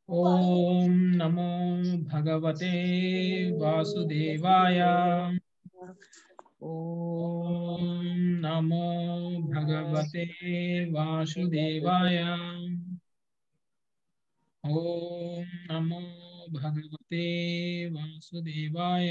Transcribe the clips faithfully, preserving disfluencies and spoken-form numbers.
ओम नमो भगवते वासुदेवाय। ओम नमो भगवते वासुदेवाय। ओम नमो भगवते वासुदेवाय।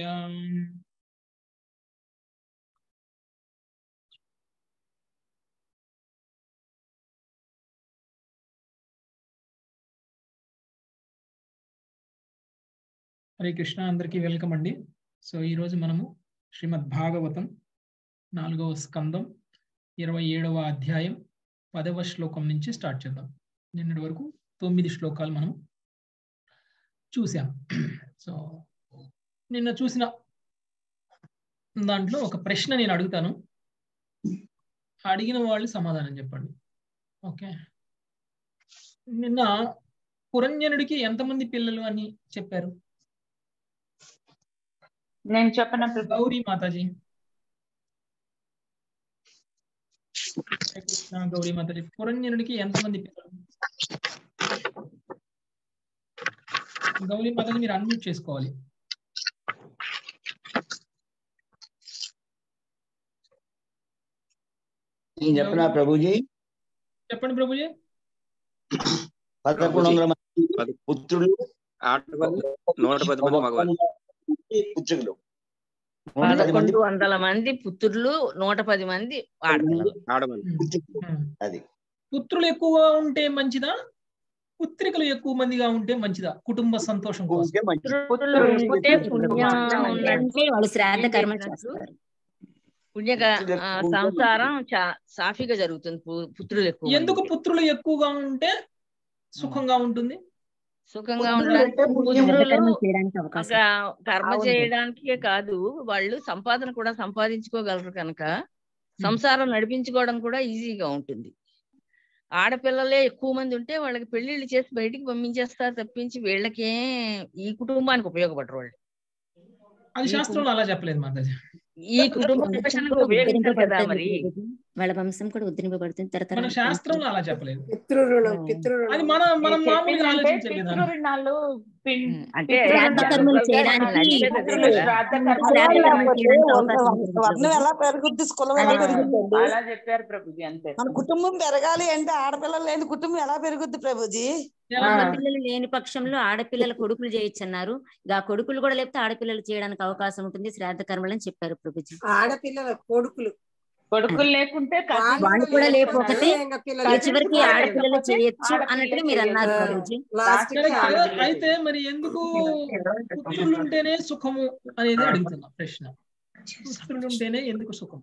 హరే కృష్ణ, అందరికీ వెల్కమ్ అండి. సో ఈరోజు మనము శ్రీమద్ భాగవతం నాలుగవ స్కందం ఇరవై ఏడవ అధ్యాయం పదవ శ్లోకం నుంచి స్టార్ట్ చేద్దాం. నిన్నటి వరకు తొమ్మిది శ్లోకాలు మనం చూసాం. సో నిన్న చూసిన దాంట్లో ఒక ప్రశ్న నేను అడుగుతాను, అడిగిన వాళ్ళు సమాధానం చెప్పండి. ఓకే, నిన్న పురంజనుడికి ఎంతమంది పిల్లలు అని చెప్పారు? నేను చెప్పను. గౌరీ మాతాజీ. కృష్ణ గౌరీ మాతాజీ, పురంజనుడికి ఎంతమంది పిల్లలు? గౌరీ మాతాజీ మీరు అన్మ్యూట్ చేసుకోవాలి. నేను చెప్పనా ప్రభుజీ? చెప్పండి ప్రభుజీ. పదకొండు వందల మంది పుత్రులు, నూట పది మంది మగవాళ్ళు. పుత్రులు పదకొండు వందల మంది పుత్రులు, నూట పది మంది ఆడపిల్లలు. అది పుత్రులు ఎక్కువగా ఉంటే మంచిదా, పుత్రికలు ఎక్కువ మందిగా ఉంటే మంచిదా? కుటుంబ సంతోషం కోసం వాళ్ళు శ్రాద్ధ కర్మ చేస్తారు. పుణ్యగా సంసారం సాఫీగా జరుగుతుంది. పుత్రులు ఎక్కువ. ఎందుకు పుత్రులు ఎక్కువగా ఉంటే సుఖంగా ఉంటుంది? సుఖంగా ఉండడానికి పుత్రులు కర్మ చేయడానికే కాదు, వాళ్ళు సంపాదన కూడా సంపాదించుకోగలరు కనుక సంసారం నడిపించుకోవడం కూడా ఈజీగా ఉంటుంది. ఆడపిల్లలే ఎక్కువ మంది ఉంటే వాళ్ళకి పెళ్లిళ్ళు చేసి బయటికి పంపించేస్తారు తప్పించి వీళ్ళకే ఈ కుటుంబానికి ఉపయోగపడరు వాళ్ళు. అది శాస్త్రంలో అలా చెప్పలేదు మాతాజీ. ఈ కుటుంబం ఉపయోగించారు కదా, మరి వాళ్ళ వంశం కూడా ఉద్ధరింపబడుతుంది. మన శాస్త్రంలో అలా చెప్పలేదు. పితృరుణం పితృరుణం అది మన మనం మామూలుగా ఆలోచించే విధానం. అంటే ఎలా పెరుగుద్ది, కులం ఎలా పెరుగుతుంది? అలా చెప్పారు ప్రభుజీ. అంతే, మన కుటుంబం పెరగాలి అంటే ఆడపిల్లలు లేని కుటుంబం ఎలా పెరుగుద్ది ప్రభుజీ? ఆడపిల్లలు లేని పక్షంలో ఆడపిల్లల కొడుకులు చేయొచ్చు అన్నారు. ఆ కొడుకులు కూడా లేకపోతే ఆడపిల్లలు చేయడానికి అవకాశం ఉంటుంది శ్రాద్ధ కర్మలని చెప్పారు ప్రభుజీ. ఆడపిల్లల కొడుకులు కొడుకులు లేకుంటే వాళ్ళు కూడా లేకపోతే చివరికి ఆడపిల్లలు చేయొచ్చు అన్నట్టుగా మీరు అన్నారు ప్రభుజీ. అయితే మరి ఎందుకు పుత్రులు ఉంటేనే సుఖము అనేది అడుగుతున్నా ప్రశ్న. పుత్రులు ఉంటేనే ఎందుకు సుఖం?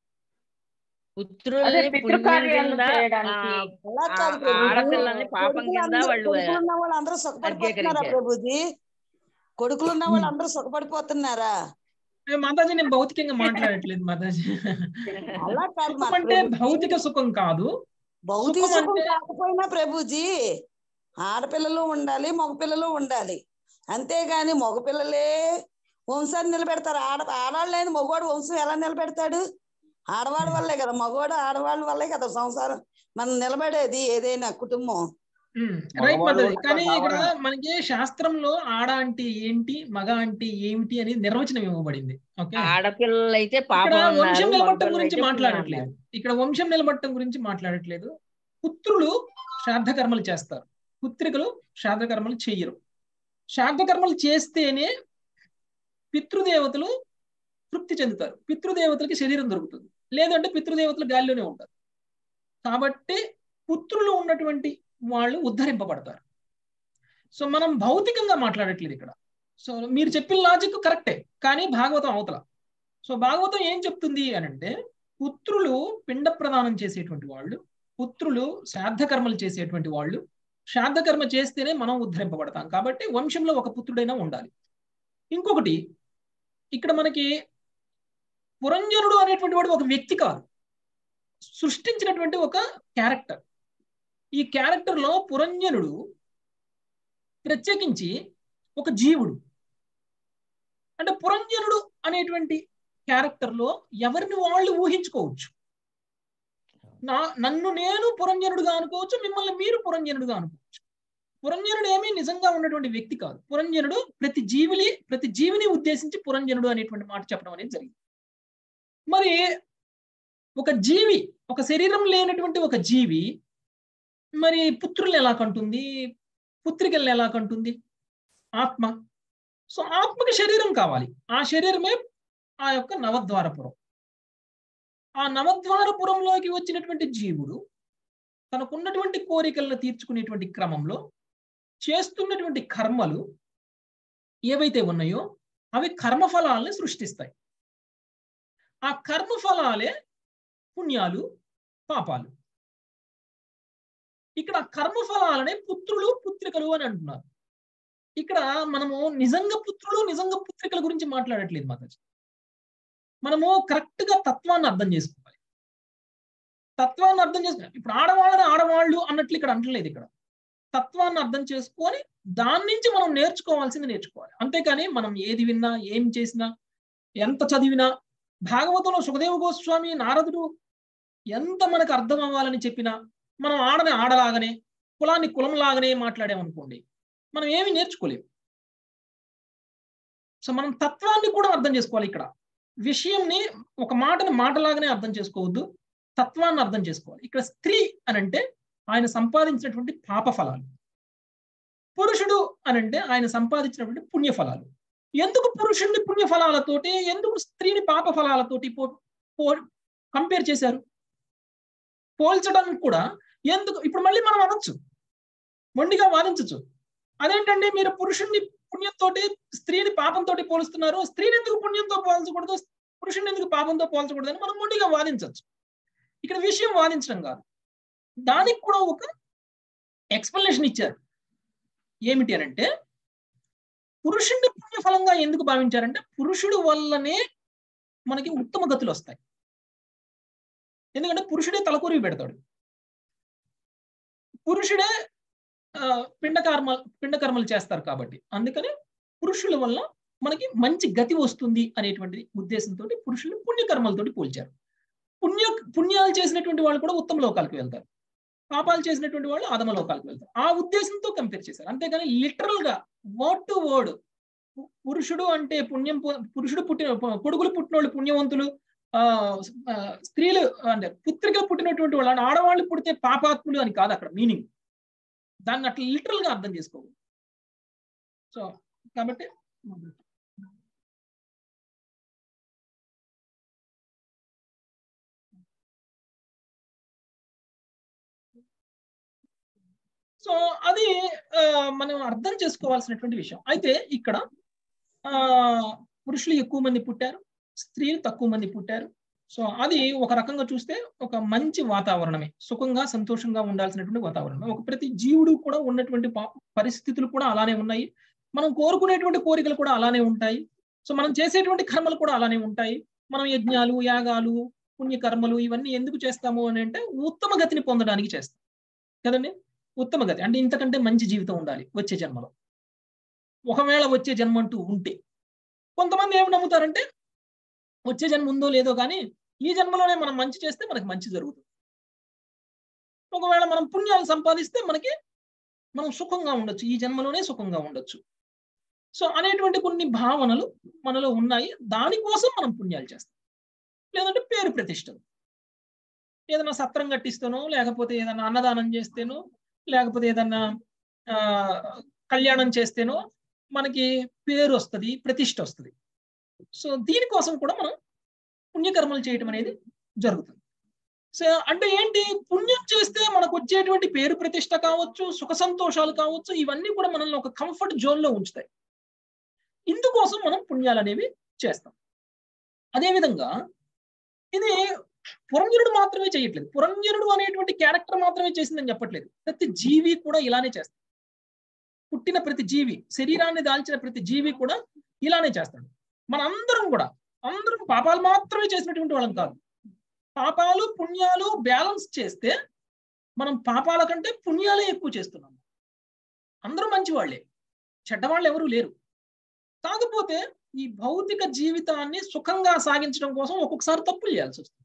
ఆడపిల్లల్ని పాపం కింద వాళ్ళు అందరూ సుఖపడిపోతున్నారా ప్రభుజీ? కొడుకులు ఉన్న వాళ్ళు అందరూ సుఖపడిపోతున్నారా? మాతాజీ నేను భౌతికంగా మాట్లాడట్లేదు మాతాజీ. అంటే భౌతిక సుఖం కాదు, భౌతిక సుఖం కాకపోయినా ప్రభుజీ ఆడపిల్లలు ఉండాలి, మగపిల్లలు ఉండాలి. అంతేగాని మగపిల్లలే వంశాన్ని నిలబెడతారు. ఆడ ఆడవాళ్ళు లేని మగవాడు వంశం ఎలా నిలబెడతాడు? ఆడవాళ్ళ వల్లే కదా, మగవాడు ఆడవాళ్ళ వల్లే కదా సంసారం మనం నిలబడేది, ఏదైనా కుటుంబం. రైట్ మాతాజీ. కానీ ఇక్కడ మనకి శాస్త్రంలో ఆడ అంటే ఏంటి, మగ అంటే ఏమిటి అని నిర్వచనం ఇవ్వబడింది. ఓకే, ఆడపిల్లలు అయితే వంశం నిలబట్టం గురించి మాట్లాడట్లేదు. ఇక్కడ వంశం నిలబట్టం గురించి మాట్లాడట్లేదు. పుత్రులు శ్రాద్ధ కర్మలు చేస్తారు, పుత్రికలు శ్రాద్ధ కర్మలు చెయ్యరు. శ్రాద్ధ కర్మలు చేస్తేనే పితృదేవతలు తృప్తి చెందుతారు, పితృదేవతలకి శరీరం దొరుకుతుంది. లేదంటే పితృదేవతలు గాలిలోనే ఉంటారు. కాబట్టి పుత్రులు ఉన్నటువంటి వాళ్ళు ఉద్ధరింపబడతారు. సో మనం భౌతికంగా మాట్లాడట్లేదు ఇక్కడ. సో మీరు చెప్పిన లాజిక్ కరెక్టే, కానీ భాగవతం అవతల. సో భాగవతం ఏం చెప్తుంది అని అంటే, పుత్రులు పిండ ప్రదానం చేసేటువంటి వాళ్ళు, పుత్రులు శ్రాద్ధ కర్మలు చేసేటువంటి వాళ్ళు. శ్రాద్ధ కర్మ చేస్తేనే మనం ఉద్ధరింపబడతాం. కాబట్టి వంశంలో ఒక పుత్రుడైనా ఉండాలి. ఇంకొకటి, ఇక్కడ మనకి పురంజనుడు అనేటువంటి వాడు ఒక వ్యక్తి కాదు, సృష్టించినటువంటి ఒక క్యారెక్టర్. ఈ క్యారెక్టర్ లో పురంజనుడు ప్రత్యేకించి ఒక జీవుడు. అంటే పురంజనుడు అనేటువంటి క్యారెక్టర్ లో ఎవరిని వాళ్ళు ఊహించుకోవచ్చు. నా నన్ను నేను పురంజనుడుగా అనుకోవచ్చు, మిమ్మల్ని మీరు పురంజనుడుగా అనుకోవచ్చు. పురంజనుడు ఏమీ నిజంగా ఉన్నటువంటి వ్యక్తి కాదు. పురంజనుడు ప్రతి జీవిని ప్రతి జీవిని ఉద్దేశించి పురంజనుడు అనేటువంటి మాట చెప్పడం అనేది జరిగింది. మరి ఒక జీవి, ఒక శరీరం లేనటువంటి ఒక జీవి మరి పుత్రుల్ని ఎలా కంటుంది, పుత్రికల్ని ఎలా కంటుంది? ఆత్మ. సో ఆత్మకి శరీరం కావాలి. ఆ శరీరమే ఆ యొక్క నవద్వారపురం. ఆ నవద్వారపురంలోకి వచ్చినటువంటి జీవుడు తనకున్నటువంటి కోరికలను తీర్చుకునేటువంటి క్రమంలో చేస్తున్నటువంటి కర్మలు ఏవైతే ఉన్నాయో అవి కర్మఫలాలని సృష్టిస్తాయి. ఆ కర్మఫలాలే పుణ్యాలు, పాపాలు. ఇక్కడ కర్మఫలాలనే పుత్రులు, పుత్రికలు అని అంటున్నారు. ఇక్కడ మనము నిజంగా పుత్రులు, నిజంగా పుత్రికల గురించి మాట్లాడట్లేదు మాతాజీ. మనము కరెక్ట్ గా తత్వాన్ని అర్థం చేసుకోవాలి. తత్వాన్ని అర్థం చేసుకోవాలి. ఇప్పుడు ఆడవాళ్ళని ఆడవాళ్ళు అన్నట్లు ఇక్కడ అంటలేదు. ఇక్కడ తత్వాన్ని అర్థం చేసుకొని దాని నుంచి మనం నేర్చుకోవాల్సింది నేర్చుకోవాలి. అంతేకాని మనం ఏది విన్నా, ఏం చేసినా, ఎంత చదివినా, భాగవతంలో సుఖదేవ గోస్వామి, నారదుడు ఎంత మనకు అర్థం అవ్వాలని చెప్పినా మనం ఆడని ఆడలాగానే, కులాన్ని కులంలాగానే మాట్లాడామనుకోండి, మనం ఏమి నేర్చుకోలేము. సో మనం తత్వాన్ని కూడా అర్థం చేసుకోవాలి. ఇక్కడ విషయంని ఒక మాటని మాటలాగానే అర్థం చేసుకోవద్దు, తత్వాన్ని అర్థం చేసుకోవాలి. ఇక్కడ స్త్రీ అని అంటే ఆయన సంపాదించినటువంటి పాప ఫలాలు, పురుషుడు అనంటే ఆయన సంపాదించినటువంటి పుణ్యఫలాలు. ఎందుకు పురుషుడిని పుణ్యఫలాలతోటి, ఎందుకు స్త్రీని పాప ఫలాలతోటి పో కంపేర్ చేశారు? పోల్చడానికి కూడా ఎందుకు? ఇప్పుడు మళ్ళీ మనం అనొచ్చు, మొండిగా వాదించచ్చు. అదేంటండి మీరు పురుషుడిని పుణ్యంతో స్త్రీని పాపంతో పోలుస్తున్నారు, స్త్రీని ఎందుకు పుణ్యంతో పోల్చకూడదు, పురుషుడిని ఎందుకు పాపంతో పోల్చకూడదు అని మనం మొండిగా వాదించవచ్చు. ఇక్కడ విషయం వాదించడం కాదు, దానికి కూడా ఒక ఎక్స్ప్లెనేషన్ ఇచ్చారు. ఏమిటి అనంటే పురుషుడిని పుణ్యఫలంగా ఎందుకు భావించారంటే పురుషుడు వల్లనే మనకి ఉత్తమ గతులు వస్తాయి. ఎందుకంటే పురుషుడే తలకొరివి పెడతాడు, పురుషుడే పిండకర్మ పిండకర్మలు చేస్తారు కాబట్టి, అందుకని పురుషుల వల్ల మనకి మంచి గతి వస్తుంది అనేటువంటి ఉద్దేశంతో పురుషులు పుణ్యకర్మలతోటి పోల్చారు. పుణ్య పుణ్యాలు చేసినటువంటి వాళ్ళు కూడా ఉత్తమ లోకాలకు వెళ్తారు, పాపాలు చేసినటువంటి వాళ్ళు అధమ లోకాలకు వెళ్తారు. ఆ ఉద్దేశంతో కంపేర్ చేశారు. అంతేగాని లిటరల్ గా వర్డ్ టు వర్డ్ పురుషుడు అంటే పుణ్యం, పురుషుడు పుట్టిన కొడుకులు పుట్టినోళ్ళు పుణ్యవంతులు, ఆ స్త్రీలు అంటే పుత్రికలు పుట్టినటువంటి వాళ్ళు, ఆడవాళ్ళు పుడితే పాపాత్ములు అని కాదు అక్కడ మీనింగ్. దాన్ని అట్లా లిటరల్ గా అర్థం చేసుకోవాలి. సో కాబట్టి సో అది మనం అర్థం చేసుకోవాల్సినటువంటి విషయం. అయితే ఇక్కడ ఆ పురుషులు ఎక్కువ మంది పుట్టారు, స్త్రీలు తక్కువ మంది పుట్టారు. సో అది ఒక రకంగా చూస్తే ఒక మంచి వాతావరణమే, సుఖంగా సంతోషంగా ఉండాల్సినటువంటి వాతావరణం. ఒక ప్రతి జీవుడు కూడా ఉన్నటువంటి పరిస్థితులు కూడా అలానే ఉన్నాయి, మనం కోరుకునేటువంటి కోరికలు కూడా అలానే ఉంటాయి. సో మనం చేసేటువంటి కర్మలు కూడా అలానే ఉంటాయి. మనం యజ్ఞాలు, యాగాలు, పుణ్యకర్మలు ఇవన్నీ ఎందుకు చేస్తాము అని అంటే ఉత్తమ గతిని పొందడానికి చేస్తాం కదండి. ఉత్తమ గతి అంటే ఇంతకంటే మంచి జీవితం ఉండాలి వచ్చే జన్మలో. ఒకవేళ వచ్చే జన్మ అంటూ ఉంటే కొంతమంది ఏమి నమ్ముతారంటే వచ్చే జన్మ ఉందో లేదో కానీ ఈ జన్మలోనే మనం మంచి చేస్తే మనకి మంచి జరుగుతుంది, ఒకవేళ మనం పుణ్యాలు సంపాదిస్తే మనకి మనం సుఖంగా ఉండొచ్చు, ఈ జన్మలోనే సుఖంగా ఉండొచ్చు. సో అనేటువంటి కొన్ని భావనలు మనలో ఉన్నాయి. దానికోసం మనం పుణ్యాలు చేస్తాం. లేదంటే పేరు ప్రతిష్టలు, ఏదైనా సత్రం కట్టిస్తానో, లేకపోతే ఏదైనా అన్నదానం చేస్తేనో, లేకపోతే ఏదన్నా ఆ కళ్యాణం చేస్తేనో మనకి పేరు వస్తుంది, ప్రతిష్ట వస్తుంది. సో దీనికోసం కూడా మనం పుణ్యకర్మలు చేయటం అనేది జరుగుతుంది. సో అంటే ఏంటి, పుణ్యం చేస్తే మనకు వచ్చేటువంటి పేరు ప్రతిష్ట కావచ్చు, సుఖ సంతోషాలు కావచ్చు, ఇవన్నీ కూడా మనల్ని ఒక కంఫర్ట్ జోన్ లో ఉంచుతాయి. ఇందుకోసం మనం పుణ్యాలు అనేవి చేస్తాం. అదేవిధంగా ఇది పురంజనుడు మాత్రమే చేయట్లేదు, పురంజనుడు అనేటువంటి క్యారెక్టర్ మాత్రమే చేసిందని చెప్పట్లేదు. ప్రతి జీవి కూడా ఇలానే చేస్తాడు. పుట్టిన ప్రతి జీవి, శరీరాన్ని దాల్చిన ప్రతి జీవి కూడా ఇలానే చేస్తాడు. మన అందరం కూడా అందరం పాపాలు మాత్రమే చేసినటువంటి వాళ్ళం కాదు. పాపాలు పుణ్యాలు బ్యాలెన్స్ చేస్తే మనం పాపాల కంటే పుణ్యాలే ఎక్కువ చేస్తున్నాం. అందరూ మంచి వాళ్ళే, చెడ్డవాళ్ళు ఎవరూ లేరు. కాకపోతే ఈ భౌతిక జీవితాన్ని సుఖంగా సాగించడం కోసం ఒక్కొక్కసారి తప్పులు చేయాల్సి వస్తుంది,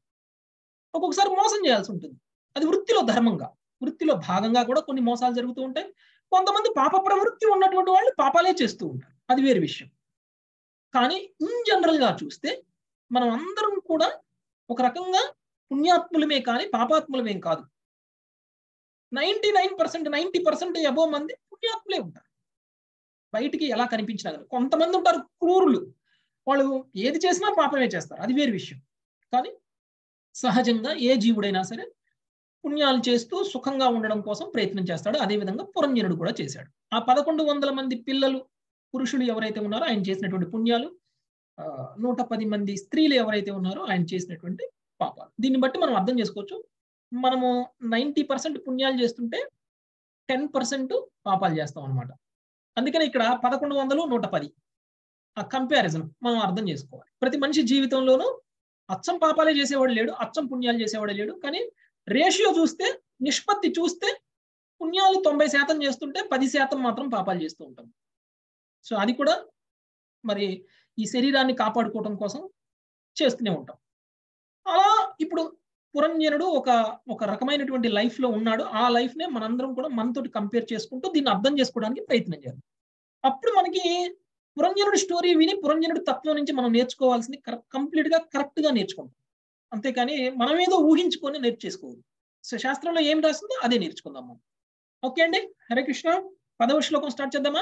ఒక్కొక్కసారి మోసం చేయాల్సి ఉంటుంది. అది వృత్తిలో ధర్మంగా, వృత్తిలో భాగంగా కూడా కొన్ని మోసాలు జరుగుతూ ఉంటాయి. కొంతమంది పాప ప్రవృత్తి ఉన్నటువంటి వాళ్ళు పాపాలే చేస్తూ ఉంటారు, అది వేరే విషయం. కానీ ఇన్ జనరల్ గా చూస్తే మనం అందరం కూడా ఒక రకంగా పుణ్యాత్ములమే కానీ పాపాత్ములమేం కాదు. Ninety nine percent ninety percent అబో మంది పుణ్యాత్ములే ఉంటారు, బయటికి ఎలా కనిపించినా కానీ. కొంతమంది ఉంటారు క్రూరులు, వాళ్ళు ఏది చేసినా పాపమే చేస్తారు, అది వేరే విషయం. కానీ సహజంగా ఏ జీవుడైనా సరే పుణ్యాలు చేస్తూ సుఖంగా ఉండడం కోసం ప్రయత్నం చేస్తాడు. అదేవిధంగా పురంజనుడు కూడా చేశాడు. ఆ పదకొండు వందల మంది పిల్లలు పురుషులు ఎవరైతే ఉన్నారో ఆయన చేసినటువంటి పుణ్యాలు, ఆ నూట పది మంది స్త్రీలు ఎవరైతే ఉన్నారో ఆయన చేసినటువంటి పాపాలు. దీన్ని బట్టి మనం అర్థం చేసుకోవచ్చు, మనము నైంటీ పర్సెంట్ పుణ్యాలు చేస్తుంటే టెన్ పర్సెంట్ పాపాలు చేస్తాం అనమాట. అందుకని ఇక్కడ పదకొండు వందలు నూట పది ఆ కంపారిజన్ మనం అర్థం చేసుకోవాలి. ప్రతి మనిషి జీవితంలోనూ అచ్చం పాపాలే చేసేవాడు లేడు, అచ్చం పుణ్యాలు చేసేవాడు లేడు. కానీ రేషియో చూస్తే, నిష్పత్తి చూస్తే పుణ్యాలు తొంభై శాతం చేస్తుంటే పది శాతం మాత్రం పాపాలు చేస్తూ ఉంటాం. సో అది కూడా మరి ఈ శరీరాన్ని కాపాడుకోవడం కోసం చేస్తూనే ఉంటాం. అలా ఇప్పుడు పురంజనుడు ఒక ఒక రకమైనటువంటి లైఫ్ లో ఉన్నాడు. ఆ లైఫ్ నే మనందరం కూడా మనతోటి కంపేర్ చేసుకుంటూ దీన్ని అర్థం చేసుకోవడానికి ప్రయత్నం చేయాలి. అప్పుడు మనకి పురంజనుడి స్టోరీ విని పురంజనుడి తత్వం నుంచి మనం నేర్చుకోవాల్సింది కంప్లీట్ గా కరెక్ట్ గా నేర్చుకుంటాం. అంతేకాని మనం ఏదో ఊహించుకొని నేర్చేసుకోవాలి. సో శాస్త్రంలో ఏం రాస్తుందో అదే నేర్చుకుందాం మనం. ఓకే అండి, హరే కృష్ణ. పదవ శ్లోకం స్టార్ట్ చేద్దామా?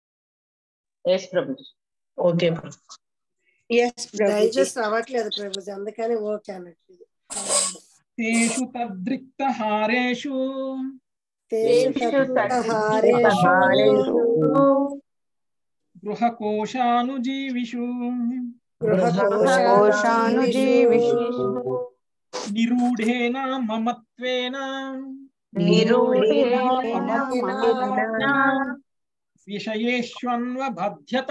ఓకే డైజెస్ట్ అవ్వట్లేదు ప్రభుజీ, అందుకని ఓకే అన్నట్లేదు. తేషు తద్రిక్త హారేషు గృహకోశానుజీవిషు నిరూఢేన మమత్వేన విషయేష్వన్వబధ్యత.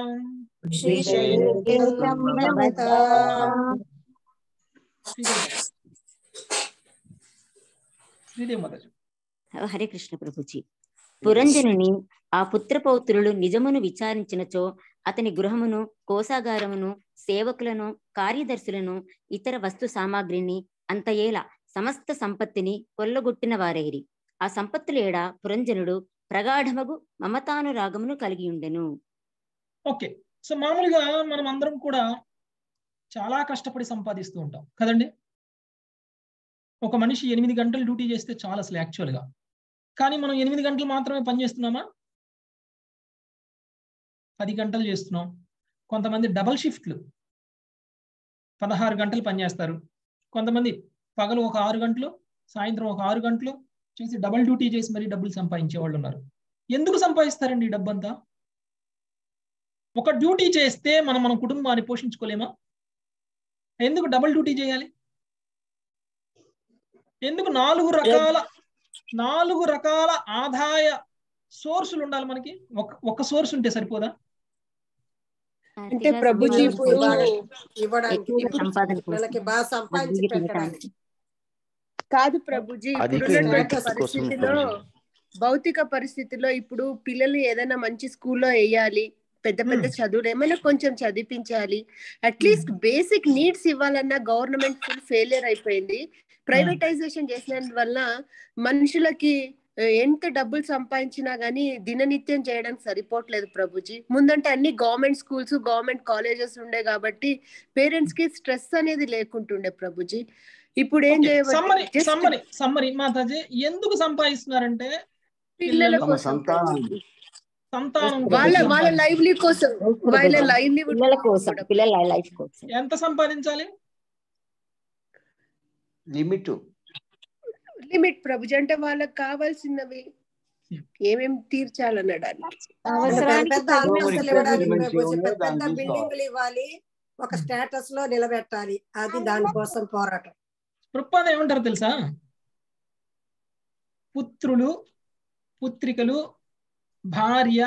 హరే కృష్ణ ప్రభుజీ. పురంజనుని ఆ పుత్రపౌత్రులు నిజమును విచారించినచో అతని గృహమును, కోశాగారమును, సేవకులను, కార్యదర్శులను, ఇతర వస్తు సామాగ్రిని, అంతయేలా సమస్త సంపత్తిని కొల్లగొట్టిన వారైరి. ఆ సంపత్తులు ఏడా పురంజనుడు ప్రగాఢమగు మమతానురాగమును కలిగి ఉండెను. ఓకే, సో మామూలుగా మనం అందరం కూడా చాలా కష్టపడి సంపాదిస్తూ ఉంటాం కదండి. ఒక మనిషి ఎనిమిది గంటలు డ్యూటీ చేస్తే చాలా అసలు యాక్చువల్గా. కానీ మనం ఎనిమిది గంటలు మాత్రమే పని చేస్తున్నామా? పది గంటలు చేస్తున్నాం. కొంతమంది డబల్ షిఫ్ట్లు పదహారు గంటలు పనిచేస్తారు. కొంతమంది పగలు ఒక ఆరు గంటలు, సాయంత్రం ఒక ఆరు గంటలు చేసి డబల్ డ్యూటీ చేసి మరీ డబ్బులు సంపాదించే వాళ్ళు ఉన్నారు. ఎందుకు సంపాదిస్తారండి ఈ డబ్బంతా? ఒక డ్యూటీ చేస్తే మనం మన కుటుంబాన్ని పోషించుకోలేమా? ఎందుకు డబల్ డ్యూటీ చేయాలి? ఎందుకు నాలుగు రకాల నాలుగు రకాల ఆదాయ సోర్సులు ఉండాలి మనకి? ఒక ఒక సోర్స్ ఉంటే సరిపోదా? అంటే ప్రభుజీ ఇప్పుడు ఇవ్వడానికి మనకి బాగా సంపాదించి పెట్టడానికి కాదు ప్రభుజీ. ఇప్పుడున్నటువంటి పరిస్థితిలో, భౌతిక పరిస్థితిలో ఇప్పుడు పిల్లలు ఏదైనా మంచి స్కూల్లో వేయాలి, పెద్ద పెద్ద చదువులు ఏమైనా కొంచెం చదివించాలి, అట్లీస్ట్ బేసిక్ నీడ్స్ ఇవ్వాలన్నా గవర్నమెంట్ ఫుల్ ఫెయిలియర్ అయిపోయింది. ప్రైవేటైజేషన్ చేసిన వల్ల మనుషులకి ఎంత డబ్బులు సంపాదించినా గానీ దిననిత్యం చేయడానికి సరిపోవట్లేదు ప్రభుజీ. ముందంటే అన్ని గవర్నమెంట్ స్కూల్స్, గవర్నమెంట్ కాలేజెస్ ఉండే కాబట్టి పేరెంట్స్ కి స్ట్రెస్ అనేది లేకుంటుండే ప్రభుజీ. ఇప్పుడు ఏం చేయబట్టి మాతాజీ ఎందుకు సంపాదిస్తున్నారంటే పిల్లల కోసం, సంతానం, వాళ్ళ వాళ్ళ లైవ్లీ కోసం, వాళ్ళ లైవ్లీవుడ్ కోసం, పిల్లల లైఫ్ కోసం. ఎంత సంపాదించాలి? Limit limit Prabhuji. అంటే వాళ్ళకి కావాల్సినవి ఏమేమి తీర్చాలనడానికి, పెద్ద అంతస్తులు ఇవ్వడానికి ప్రభుజీ, పెద్ద పెద్ద బిల్డింగ్లు ఇవ్వాలి, ఒక స్టేటస్ లో నిలబెట్టాలి, అది దానికోసం పోరాటం. ప్రభుపాద ఏమంటారు తెలుసా? పుత్రులు, పుత్రికలు, భార్య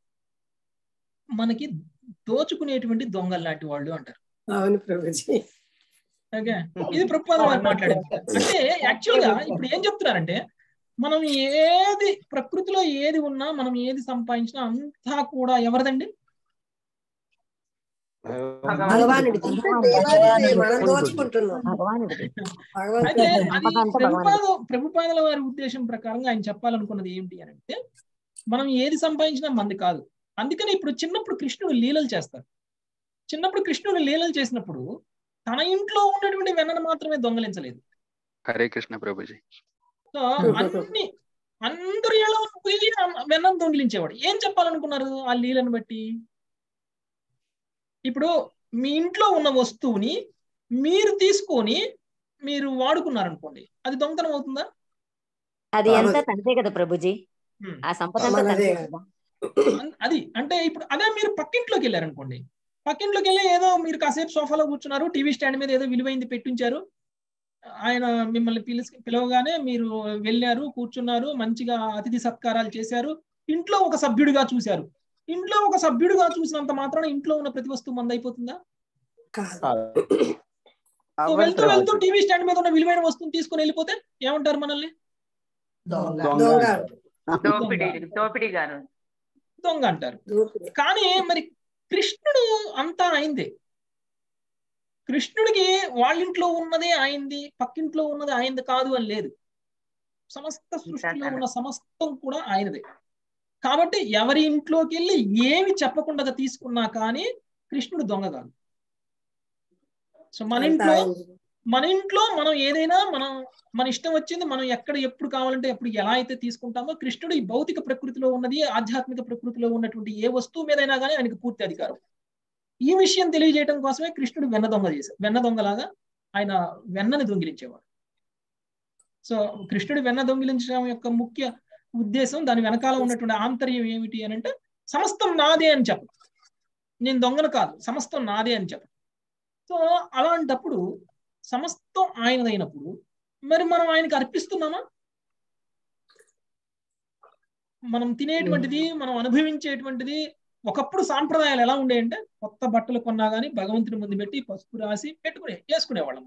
మనకి దోచుకునేటువంటి దొంగలు లాంటి వాళ్ళు అంటారు. అవును ప్రభుజీ. ఓకే, ఇది ప్రభుపాద వారు మాట్లాడారు. అంటే యాక్చువల్ గా ఇప్పుడు ఏం చెప్తున్నారంటే, మనం ఏది ప్రకృతిలో ఏది ఉన్నా, మనం ఏది సంపాదించినా అంతా కూడా ఎవరిదండి? భగవానుడి. అయితే అది ప్రభుపాద ప్రభుపాదల వారి ఉద్దేశం ప్రకారంగా ఆయన చెప్పాలనుకున్నది ఏంటి అని అంటే, మనం ఏది సంపాదించినా మంది కాదు. అందుకని ఇప్పుడు చిన్నప్పుడు కృష్ణుడు లీలలు చేస్తారు. చిన్నప్పుడు కృష్ణుడు లీలలు చేసినప్పుడు తన ఇంట్లో ఉన్నటువంటి వెన్నను మాత్రమే దొంగలించలేదు. హరే కృష్ణ ప్రభుజీ. సో అన్ని అందరు ఎలా పోయి వెన్నను దొంగిలించేవాడు. ఏం చెప్పాలనుకున్నారు ఆ లీలను బట్టి? ఇప్పుడు మీ ఇంట్లో ఉన్న వస్తువుని మీరు తీసుకొని మీరు వాడుకున్నారనుకోండి, అది దొంగతనం అవుతుందా? అది ఎంత తంతే కదా ప్రభుజీ, ఆ సంపద అది. అంటే ఇప్పుడు అదే మీరు పక్కింట్లోకి వెళ్ళారనుకోండి, పక్కింట్లోకి వెళ్ళి ఏదో మీరు కాసేపు సోఫాలో కూర్చున్నారు, టీవీ స్టాండ్ మీద ఏదో విలువైంది పెట్టించారు, ఆయన మిమ్మల్ని పిలిచి పిలవగానే మీరు వెళ్ళారు, కూర్చున్నారు, మంచిగా అతిథి సత్కారాలు చేశారు, ఇంట్లో ఒక సభ్యుడిగా చూశారు. ఇంట్లో ఒక సభ్యుడిగా చూసినంత మాత్రాన ఇంట్లో ఉన్న ప్రతి వస్తువు మంది అయిపోతుందా? వెళ్తూ వెళ్తూ టీవీ స్టాండ్ మీద ఉన్న విలువైన వస్తువుని తీసుకుని వెళ్ళిపోతే ఏమంటారు మనల్ని? దొంగ అంటారు. కానీ మరి కృష్ణుడు అంతా అయిందే. కృష్ణుడికి వాళ్ళింట్లో ఉన్నదే అయింది, పక్కింట్లో ఉన్నది ఆయనది కాదు అని లేదు. సమస్త సృష్టిలో ఉన్న సమస్తం కూడా ఆయనదే. కాబట్టి ఎవరి ఇంట్లోకి వెళ్ళి ఏమి చెప్పకుండా తీసుకున్నా కానీ కృష్ణుడు దొంగ కాదు. సో మన ఇంట్లో మన ఇంట్లో మనం ఏదైనా మనం మన ఇష్టం వచ్చింది మనం ఎక్కడ ఎప్పుడు కావాలంటే ఎప్పుడు ఎలా అయితే తీసుకుంటామో, కృష్ణుడు ఈ భౌతిక ప్రకృతిలో ఉన్నది, ఆధ్యాత్మిక ప్రకృతిలో ఉన్నటువంటి ఏ వస్తువు మీదైనా కానీ ఆయనకు పూర్తి అధికారం. ఈ విషయం తెలియజేయడం కోసమే కృష్ణుడు వెన్న దొంగ చేశాడు. వెన్న దొంగలాగా ఆయన వెన్నని దొంగిలించేవాడు. సో కృష్ణుడు వెన్న దొంగిలించడం యొక్క ముఖ్య ఉద్దేశం, దాని వెనకాల ఉన్నటువంటి ఆంతర్యం ఏమిటి అని అంటే, సమస్తం నాదే అని చెప్పు, నేను దొంగను కాదు, సమస్తం నాదే అని చెప్పు. సో అలాంటప్పుడు సమస్తం ఆయనదైనప్పుడు మరి మనం ఆయనకి అర్పిస్తున్నామా? మనం తినేటువంటిది, మనం అనుభవించేటువంటిది, ఒకప్పుడు సాంప్రదాయాలు ఎలా ఉండేయంటే, కొత్త బట్టలు కొన్నా గానీ భగవంతుని ముందు పెట్టి పసుపు రాసి పెట్టుకునే వేసుకునేవాళ్ళం.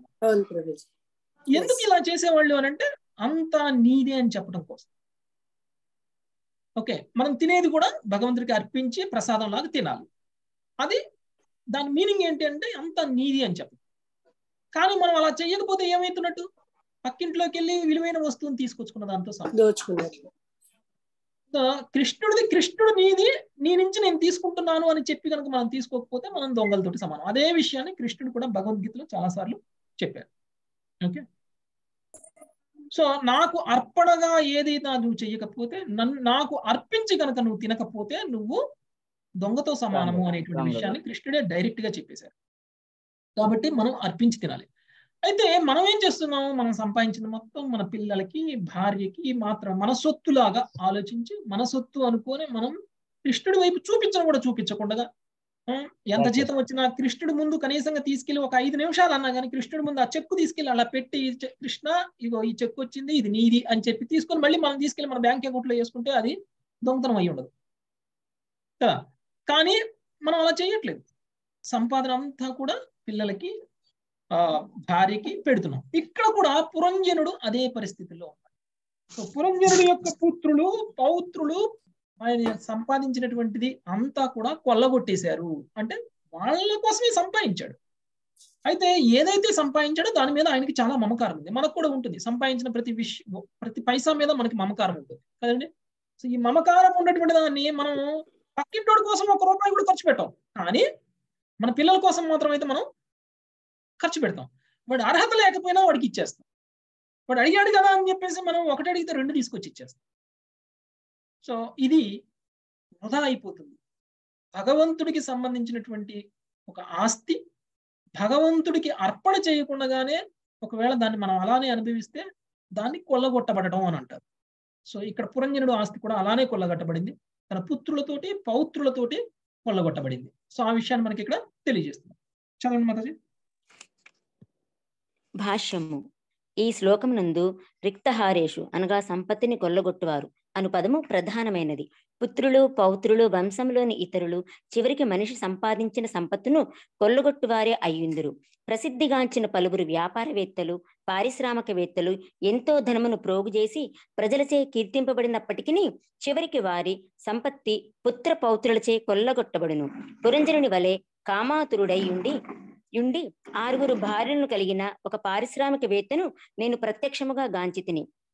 ఎందుకు ఇలా చేసేవాళ్ళు అని అంటే, అంతా నీదే అని చెప్పడం కోసం. ఓకే, మనం తినేది కూడా భగవంతుడికి అర్పించి ప్రసాదం లాగా తినాలి. అది దాని మీనింగ్ ఏంటి అంటే అంతా నీది అని చెప్పడం. కానీ మనం అలా చెయ్యకపోతే ఏమవుతున్నట్టు? పక్కింట్లోకి వెళ్ళి విలువైన వస్తువుని తీసుకొచ్చుకున్న దాంతో దోచుకున్నట్లు. కృష్ణుడిది కృష్ణుడు నీది, నీ నుంచి నేను తీసుకుంటున్నాను అని చెప్పి కనుక మనం తీసుకోకపోతే మనం దొంగలతోటి సమానం. అదే విషయాన్ని కృష్ణుడు కూడా భగవద్గీతలో చాలా సార్లు చెప్పారు. ఓకే, సో నాకు అర్పణగా ఏదైనా నువ్వు చెయ్యకపోతే, నన్ను నాకు అర్పించి కనుక నువ్వు తినకపోతే నువ్వు దొంగతో సమానము అనేటువంటి విషయాన్ని కృష్ణుడే డైరెక్ట్ గా చెప్పేశారు. కాబట్టి మనం అర్పించి తినాలి. అయితే మనం ఏం చేస్తున్నాము? మనం సంపాదించిన మొత్తం మన పిల్లలకి, భార్యకి మాత్రం మన సొత్తులాగా ఆలోచించి, మన సొత్తు అనుకొని మనం కృష్ణుడి వైపు చూపించడం కూడా చూపించకుండా, ఎంత జీతం వచ్చినా కృష్ణుడి ముందు కనీసంగా తీసుకెళ్లి ఒక ఐదు నిమిషాలు అన్నా కానీ కృష్ణుడి ముందు ఆ చెక్కు తీసుకెళ్లి అలా పెట్టి, కృష్ణ ఇగో ఈ చెక్కు వచ్చింది, ఇది నీది అని చెప్పి తీసుకొని మళ్ళీ మనం తీసుకెళ్లి మన బ్యాంక్ అకౌంట్ లో వేసుకుంటే అది దొంగతనం అయి ఉండదు కదా. కానీ మనం అలా చేయట్లేదు. సంపాదన అంతా కూడా పిల్లలకి, ఆ భార్యకి పెడుతున్నాం. ఇక్కడ కూడా పురంజనుడు అదే పరిస్థితిలో ఉన్నాడు. సో పురంజనుడు యొక్క పుత్రులు, పౌత్రులు ఆయన సంపాదించినటువంటిది అంతా కూడా కొల్లగొట్టేశారు. అంటే వాళ్ళ కోసమే సంపాదించాడు. అయితే ఏదైతే సంపాదించాడో దాని మీద ఆయనకి చాలా మమకారం ఉంది. మనకు కూడా ఉంటుంది. సంపాదించిన ప్రతి విషయం, ప్రతి పైసా మీద మనకి మమకారం ఉంటుంది కదండి. సో ఈ మమకారం ఉన్నటువంటి దాన్ని మనం పక్కింటోడి కోసం ఒక రూపాయి కూడా ఖర్చు పెట్టాం, కానీ మన పిల్లల కోసం మాత్రం అయితే మనం ఖర్చు పెడతాం. వాడు అర్హత లేకపోయినా వాడికి ఇచ్చేస్తాం. వాడు అడిగాడు కదా అని చెప్పేసి మనం ఒకటి అడిగితే రెండు తీసుకొచ్చి ఇచ్చేస్తాం. సో ఇది వృధా అయిపోతుంది. భగవంతుడికి సంబంధించినటువంటి ఒక ఆస్తి భగవంతుడికి అర్పణ చేయకుండానే ఒకవేళ దాన్ని మనం అలానే అనుభవిస్తే దాన్ని కొల్లగొట్టబడటం అని అంటారు. సో ఇక్కడ పురంజనుడు ఆస్తి కూడా అలానే కొల్లగొట్టబడింది, తన పుత్రులతోటి పౌత్రులతోటి కొల్లగొట్టబడింది. సో ఆ విషయాన్ని మనకి ఇక్కడ తెలియజేస్తున్నాం. చదవండి మాతాజీ. భాష్యము. ఈ శ్లోకమునందు రిక్తహారేషు అనగా సంపత్తిని కొల్లగొట్టువారు అను పదము ప్రధానమైనది. పుత్రులు, పౌత్రులు, వంశంలోని ఇతరులు చివరికి మనిషి సంపాదించిన సంపత్తును కొల్లగొట్టువారే అయ్యుందురు. ప్రసిద్ధిగాంచిన పలువురు వ్యాపారవేత్తలు, పారిశ్రామికవేత్తలు ఎంతో ధనమును ప్రోగు చేసి ప్రజలచే కీర్తింపబడినప్పటికీ చివరికి వారి సంపత్తి పుత్ర పౌత్రులచే కొల్లగొట్టబడును. పురంజనుని వలె కామాతురుడై ఉండి యుండి ఆరుగురు భార్యలను కలిగిన ఒక పారిశ్రామికవేత్తను నేను ప్రత్యక్షముగా గాంచితిని.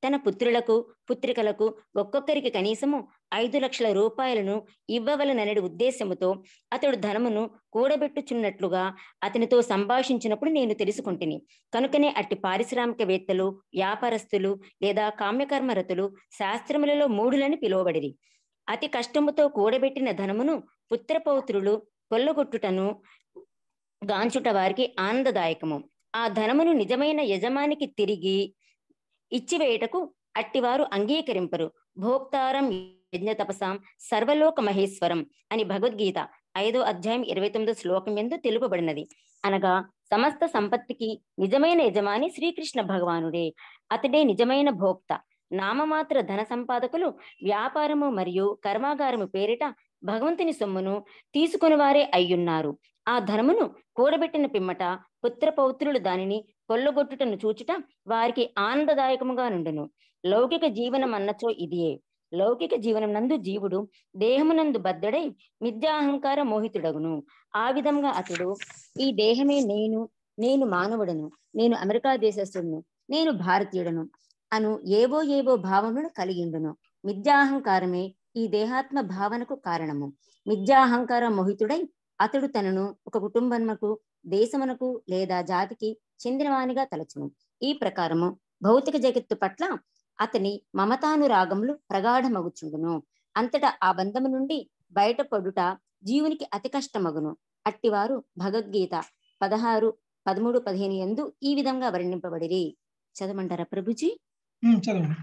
తన పుత్రులకు పుత్రికలకు ఒక్కొక్కరికి కనీసము ఐదు లక్షల రూపాయలను ఇవ్వవలననే ఉద్దేశముతో అతడు ధనమును కూడబెట్టుచున్నట్లుగా అతనితో సంభాషించినప్పుడు నేను తెలుసుకుంటుని. కనుకనే అట్టి పారిశ్రామికవేత్తలు, వ్యాపారస్తులు లేదా కామ్యకర్మరతులు శాస్త్రములలో మూఢులని పిలువబడిరి. అతి కష్టముతో కూడబెట్టిన ధనమును పుత్రపౌత్రులు కొల్లగొట్టుటను గాంచుట వారికి ఆనందదాయకము. ఆ ధనమును నిజమైన యజమానికి తిరిగి ఇచ్చివేయటకు అట్టివారు అంగీకరింపరు. భోక్తారం యజ్ఞ తపసాం సర్వలోక మహేశ్వరం అని భగవద్గీత ఐదో అధ్యాయం ఇరవై తొమ్మిదో శ్లోకం ఎందు తెలుపబడినది. అనగా సమస్త సంపత్తికి నిజమైన యజమాని శ్రీకృష్ణ భగవానుడే. అతడే నిజమైన భోక్త. నామమాత్ర ధన సంపాదకులు వ్యాపారము మరియు కర్మాగారము పేరిట భగవంతుని సొమ్మును తీసుకుని వారే అయ్యున్నారు. ఆ ధనమును కూడబెట్టిన పిమ్మట పుత్రపౌత్రులు దానిని కొల్లగొట్టుటను చూచుట వారికి ఆనందదాయకముగా నుండును. లౌకిక జీవనం అన్నచో ఇదియే. లౌకిక జీవనం నందు జీవుడు దేహమునందు బద్ధడై మిథ్యాహంకార మోహితుడగును. ఆ విధంగా అతడు ఈ దేహమే నేను, నేను మానవుడను, నేను అమెరికా దేశస్థుడును, నేను భారతీయుడను అను ఏవో ఏవో భావములను కలిగిండును. మిథ్యాహంకారమే ఈ దేహాత్మ భావనకు కారణము. మిథ్యాహంకార మోహితుడై అతడు తనను ఒక కుటుంబమునకు, దేశమునకు లేదా జాతికి చెందినవానిగా తలచును. ఈ ప్రకారము భౌతిక జగత్తు పట్ల అతని మమతానురాగములు ప్రగాఢమగుచుండును. అంతటా ఆ బంధము నుండి బయటపడుట జీవునికి అతి కష్టమగును. అట్టివారు భగవద్గీత పదహారు పదమూడు పదిహేను యందు ఈ విధంగా వర్ణింపబడిరి. చదవమంటారా ప్రభుజీ? చదవండి.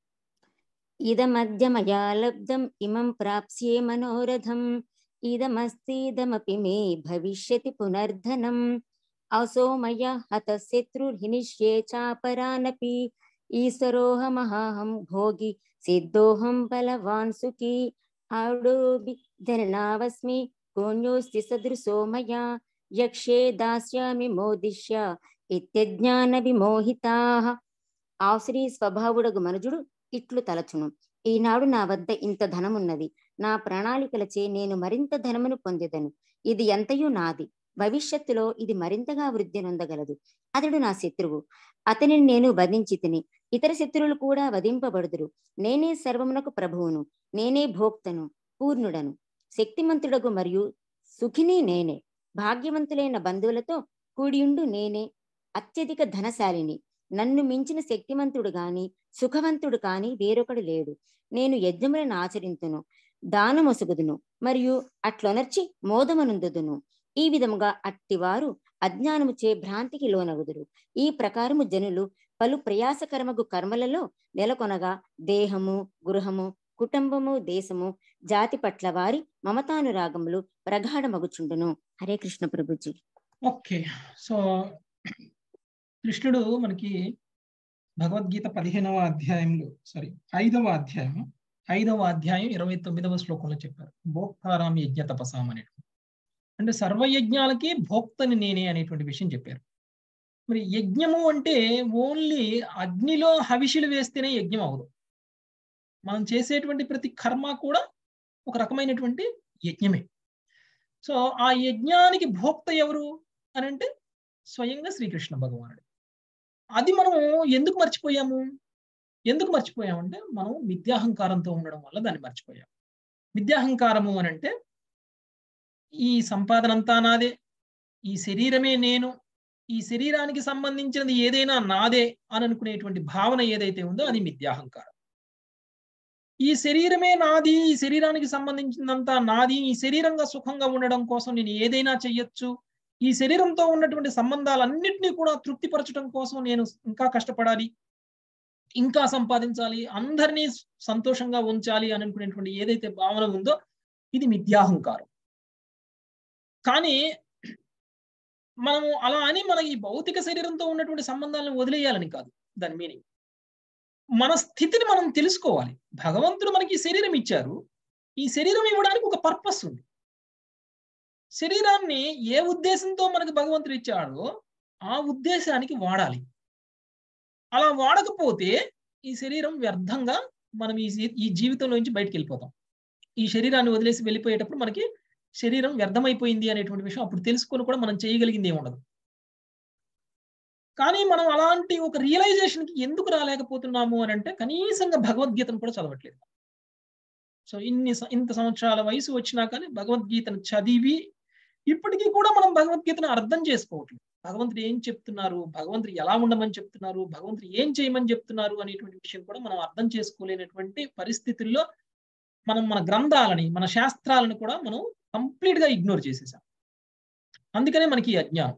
ఇదమద్యమయా లబ్ధం ఇమం ప్రాప్స్యే మనోరథం ఇదమస్తిదమపి మే భవిష్యతి పునర్ధనం అసో మయా హత శత్రుర్హినిష్యే చాపరానపి ఈశ్వరోహమహం భోగి సిద్ధోహం బలవాన్ సుఖీ ఆడోబి ధననావస్మి కోన్యోస్తి సదృశో మయా యక్షే దాస్యామి మోదిష్య ఇత్యజ్ఞాన విమోహితాః. ఆశ్రీ స్వభావుడగు మనుజుడు ఇట్లు తలచును. ఈనాడు నా వద్ద ఇంత ధనమున్నది. నా ప్రణాళికలచే నేను మరింత ధనమును పొందెదను. ఇది ఎంతయూ నాది. భవిష్యత్తులో ఇది మరింతగా వృద్ధి నొందగలదు. అతడు నా శత్రువు. అతనిని నేను వధించి తిని ఇతర శత్రువులు కూడా వధింపబడుదురు. నేనే సర్వమునకు ప్రభువును, నేనే భోక్తను, పూర్ణుడను, శక్తిమంతుడగు మరియు సుఖిని నేనే. భాగ్యవంతులైన బంధువులతో కూడియుండు నేనే అత్యధిక ధనశాలిని. నన్ను మించిన శక్తిమంతుడు గాని సుఖవంతుడు కాని వేరొకడు లేడు. నేను యజ్ఞములను ఆచరింతును, దానమొసగుదును మరియు అట్లొనర్చి మోదమనుందుదును. ఈ విధముగా అట్టివారు అజ్ఞానముచే భ్రాంతికి లోనగుదురు. ఈ ప్రకారము జనులు పలు ప్రయాసకరమగు కర్మలలో నెలకొనగా దేహము, గృహము, కుటుంబము, దేశము, జాతి పట్ల వారి మమతానురాగములు ప్రగాఢమగుచుండును. హరే కృష్ణ ప్రభుజీ. ఓకే, సో కృష్ణుడు మనకి భగవద్గీత పదిహేనవ అధ్యాయంలో సారీ ఐదవ అధ్యాయం ఐదవ అధ్యాయం ఇరవై తొమ్మిదవ శ్లోకంలో చెప్పారు భోక్తారాం యజ్ఞ తపసాం అనేటువంటి. అంటే సర్వయజ్ఞాలకి భోక్తని నేనే అనేటువంటి విషయం చెప్పారు. మరి యజ్ఞము అంటే ఓన్లీ అగ్నిలో హవిషులు వేస్తేనే యజ్ఞం అవదు. మనం చేసేటువంటి ప్రతి కర్మ కూడా ఒక రకమైనటువంటి యజ్ఞమే. సో ఆ యజ్ఞానికి భోక్త ఎవరు అని అంటే స్వయంగా శ్రీకృష్ణ భగవానుడు. అది మనం ఎందుకు మర్చిపోయాము ఎందుకు మర్చిపోయామంటే మనం మిథ్యాహంకారంతో ఉండడం వల్ల దాన్ని మర్చిపోయాం. మిథ్యాహంకారము అని అంటే ఈ సంపాదన అంతా నాదే, ఈ శరీరమే నేను, ఈ శరీరానికి సంబంధించినది ఏదైనా నాదే అని అనుకునేటువంటి భావన ఏదైతే ఉందో అది మిథ్యాహంకారం. ఈ శరీరమే నాది, ఈ శరీరానికి సంబంధించినంతా నాది, ఈ శరీరంగా సుఖంగా ఉండడం కోసం నేను ఏదైనా చెయ్యొచ్చు, ఈ శరీరంతో ఉన్నటువంటి సంబంధాలన్నింటినీ కూడా తృప్తిపరచడం కోసం నేను ఇంకా కష్టపడాలి, ఇంకా సంపాదించాలి, అందరినీ సంతోషంగా ఉంచాలి అని అనుకునేటువంటి ఏదైతే భావన ఉందో ఇది మిథ్యాహంకారం. కానీ మనము అలా అని మన ఈ భౌతిక శరీరంతో ఉన్నటువంటి సంబంధాలను వదిలేయాలని కాదు దాని మీనింగ్. మన స్థితిని మనం తెలుసుకోవాలి. భగవంతుడు మనకి ఈ శరీరం ఇచ్చారు, ఈ శరీరం ఇవ్వడానికి ఒక పర్పస్ ఉంది. శరీరాన్ని ఏ ఉద్దేశంతో మనకి భగవంతుడు ఇచ్చాడో ఆ ఉద్దేశానికి వాడాలి. అలా వాడకపోతే ఈ శరీరం వ్యర్థంగా మనం ఈ ఈ జీవితంలో నుంచి బయటకు వెళ్ళిపోతాం. ఈ శరీరాన్ని వదిలేసి వెళ్ళిపోయేటప్పుడు మనకి శరీరం వ్యర్థమైపోయింది అనేటువంటి విషయం అప్పుడు తెలుసుకొని కూడా మనం చేయగలిగింది ఏముండదు. కానీ మనం అలాంటి ఒక రియలైజేషన్కి ఎందుకు రాలేకపోతున్నాము అని అంటే కనీసంగా భగవద్గీతను కూడా చదవట్లేదు. సో ఇన్ని ఇంత సంవత్సరాల వయసు వచ్చినా కానీ భగవద్గీతను చదివి ఇప్పటికీ కూడా మనం భగవద్గీతను అర్థం చేసుకోవట్లేదు. భగవంతుడు ఏం చెప్తున్నారు, భగవంతుడు ఎలా ఉండమని చెప్తున్నారు, భగవంతుడు ఏం చేయమని చెప్తున్నారు అనేటువంటి విషయం కూడా మనం అర్థం చేసుకోలేనటువంటి పరిస్థితుల్లో మనం మన గ్రంథాలని, మన శాస్త్రాలను కూడా మనం కంప్లీట్ గా ఇగ్నోర్ చేసేసాం. అందుకనే మనకి అజ్ఞానం.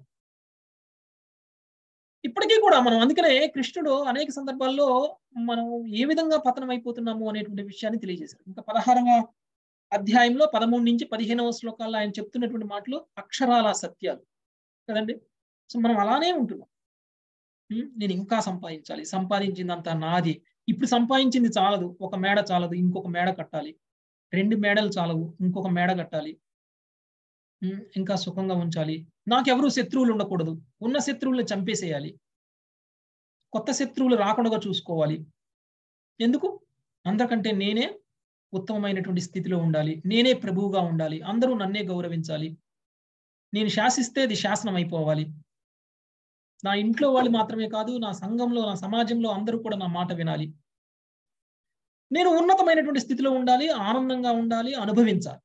ఇప్పటికీ కూడా మనం అందుకనే కృష్ణుడు అనేక సందర్భాల్లో మనం ఏ విధంగా పతనం అయిపోతున్నాము అనేటువంటి విషయాన్ని తెలియజేశారు. ఇంకా పదహారవ అధ్యాయంలో పదమూడు నుంచి పదిహేనవ శ్లోకాల్లో ఆయన చెప్తున్నటువంటి మాటలు అక్షరాల సత్యాలు కదండి. సో మనం అలానే ఉంటున్నాం. నేను ఇంకా సంపాదించాలి, సంపాదించిందంతా నాది, ఇప్పుడు సంపాదించింది చాలదు, ఒక మేడ చాలదు, ఇంకొక మేడ కట్టాలి, రెండు మేడలు చాలవు, ఇంకొక మేడ కట్టాలి, ఇంకా సుఖంగా ఉంచాలి, నాకెవరు శత్రువులు ఉండకూడదు, ఉన్న శత్రువులను చంపేసేయాలి, కొత్త శత్రువులు రాకుండా చూసుకోవాలి, ఎందుకు అందరికంటే నేనే ఉత్తమమైనటువంటి స్థితిలో ఉండాలి, నేనే ప్రభువుగా ఉండాలి, అందరూ నన్నే గౌరవించాలి, నేను శాసిస్తే అది శాసనం అయిపోవాలి, నా ఇంట్లో వాళ్ళు మాత్రమే కాదు నా సంఘంలో నా సమాజంలో అందరూ కూడా నా మాట వినాలి, నేను ఉన్నతమైనటువంటి స్థితిలో ఉండాలి, ఆనందంగా ఉండాలి, అనుభవించాలి.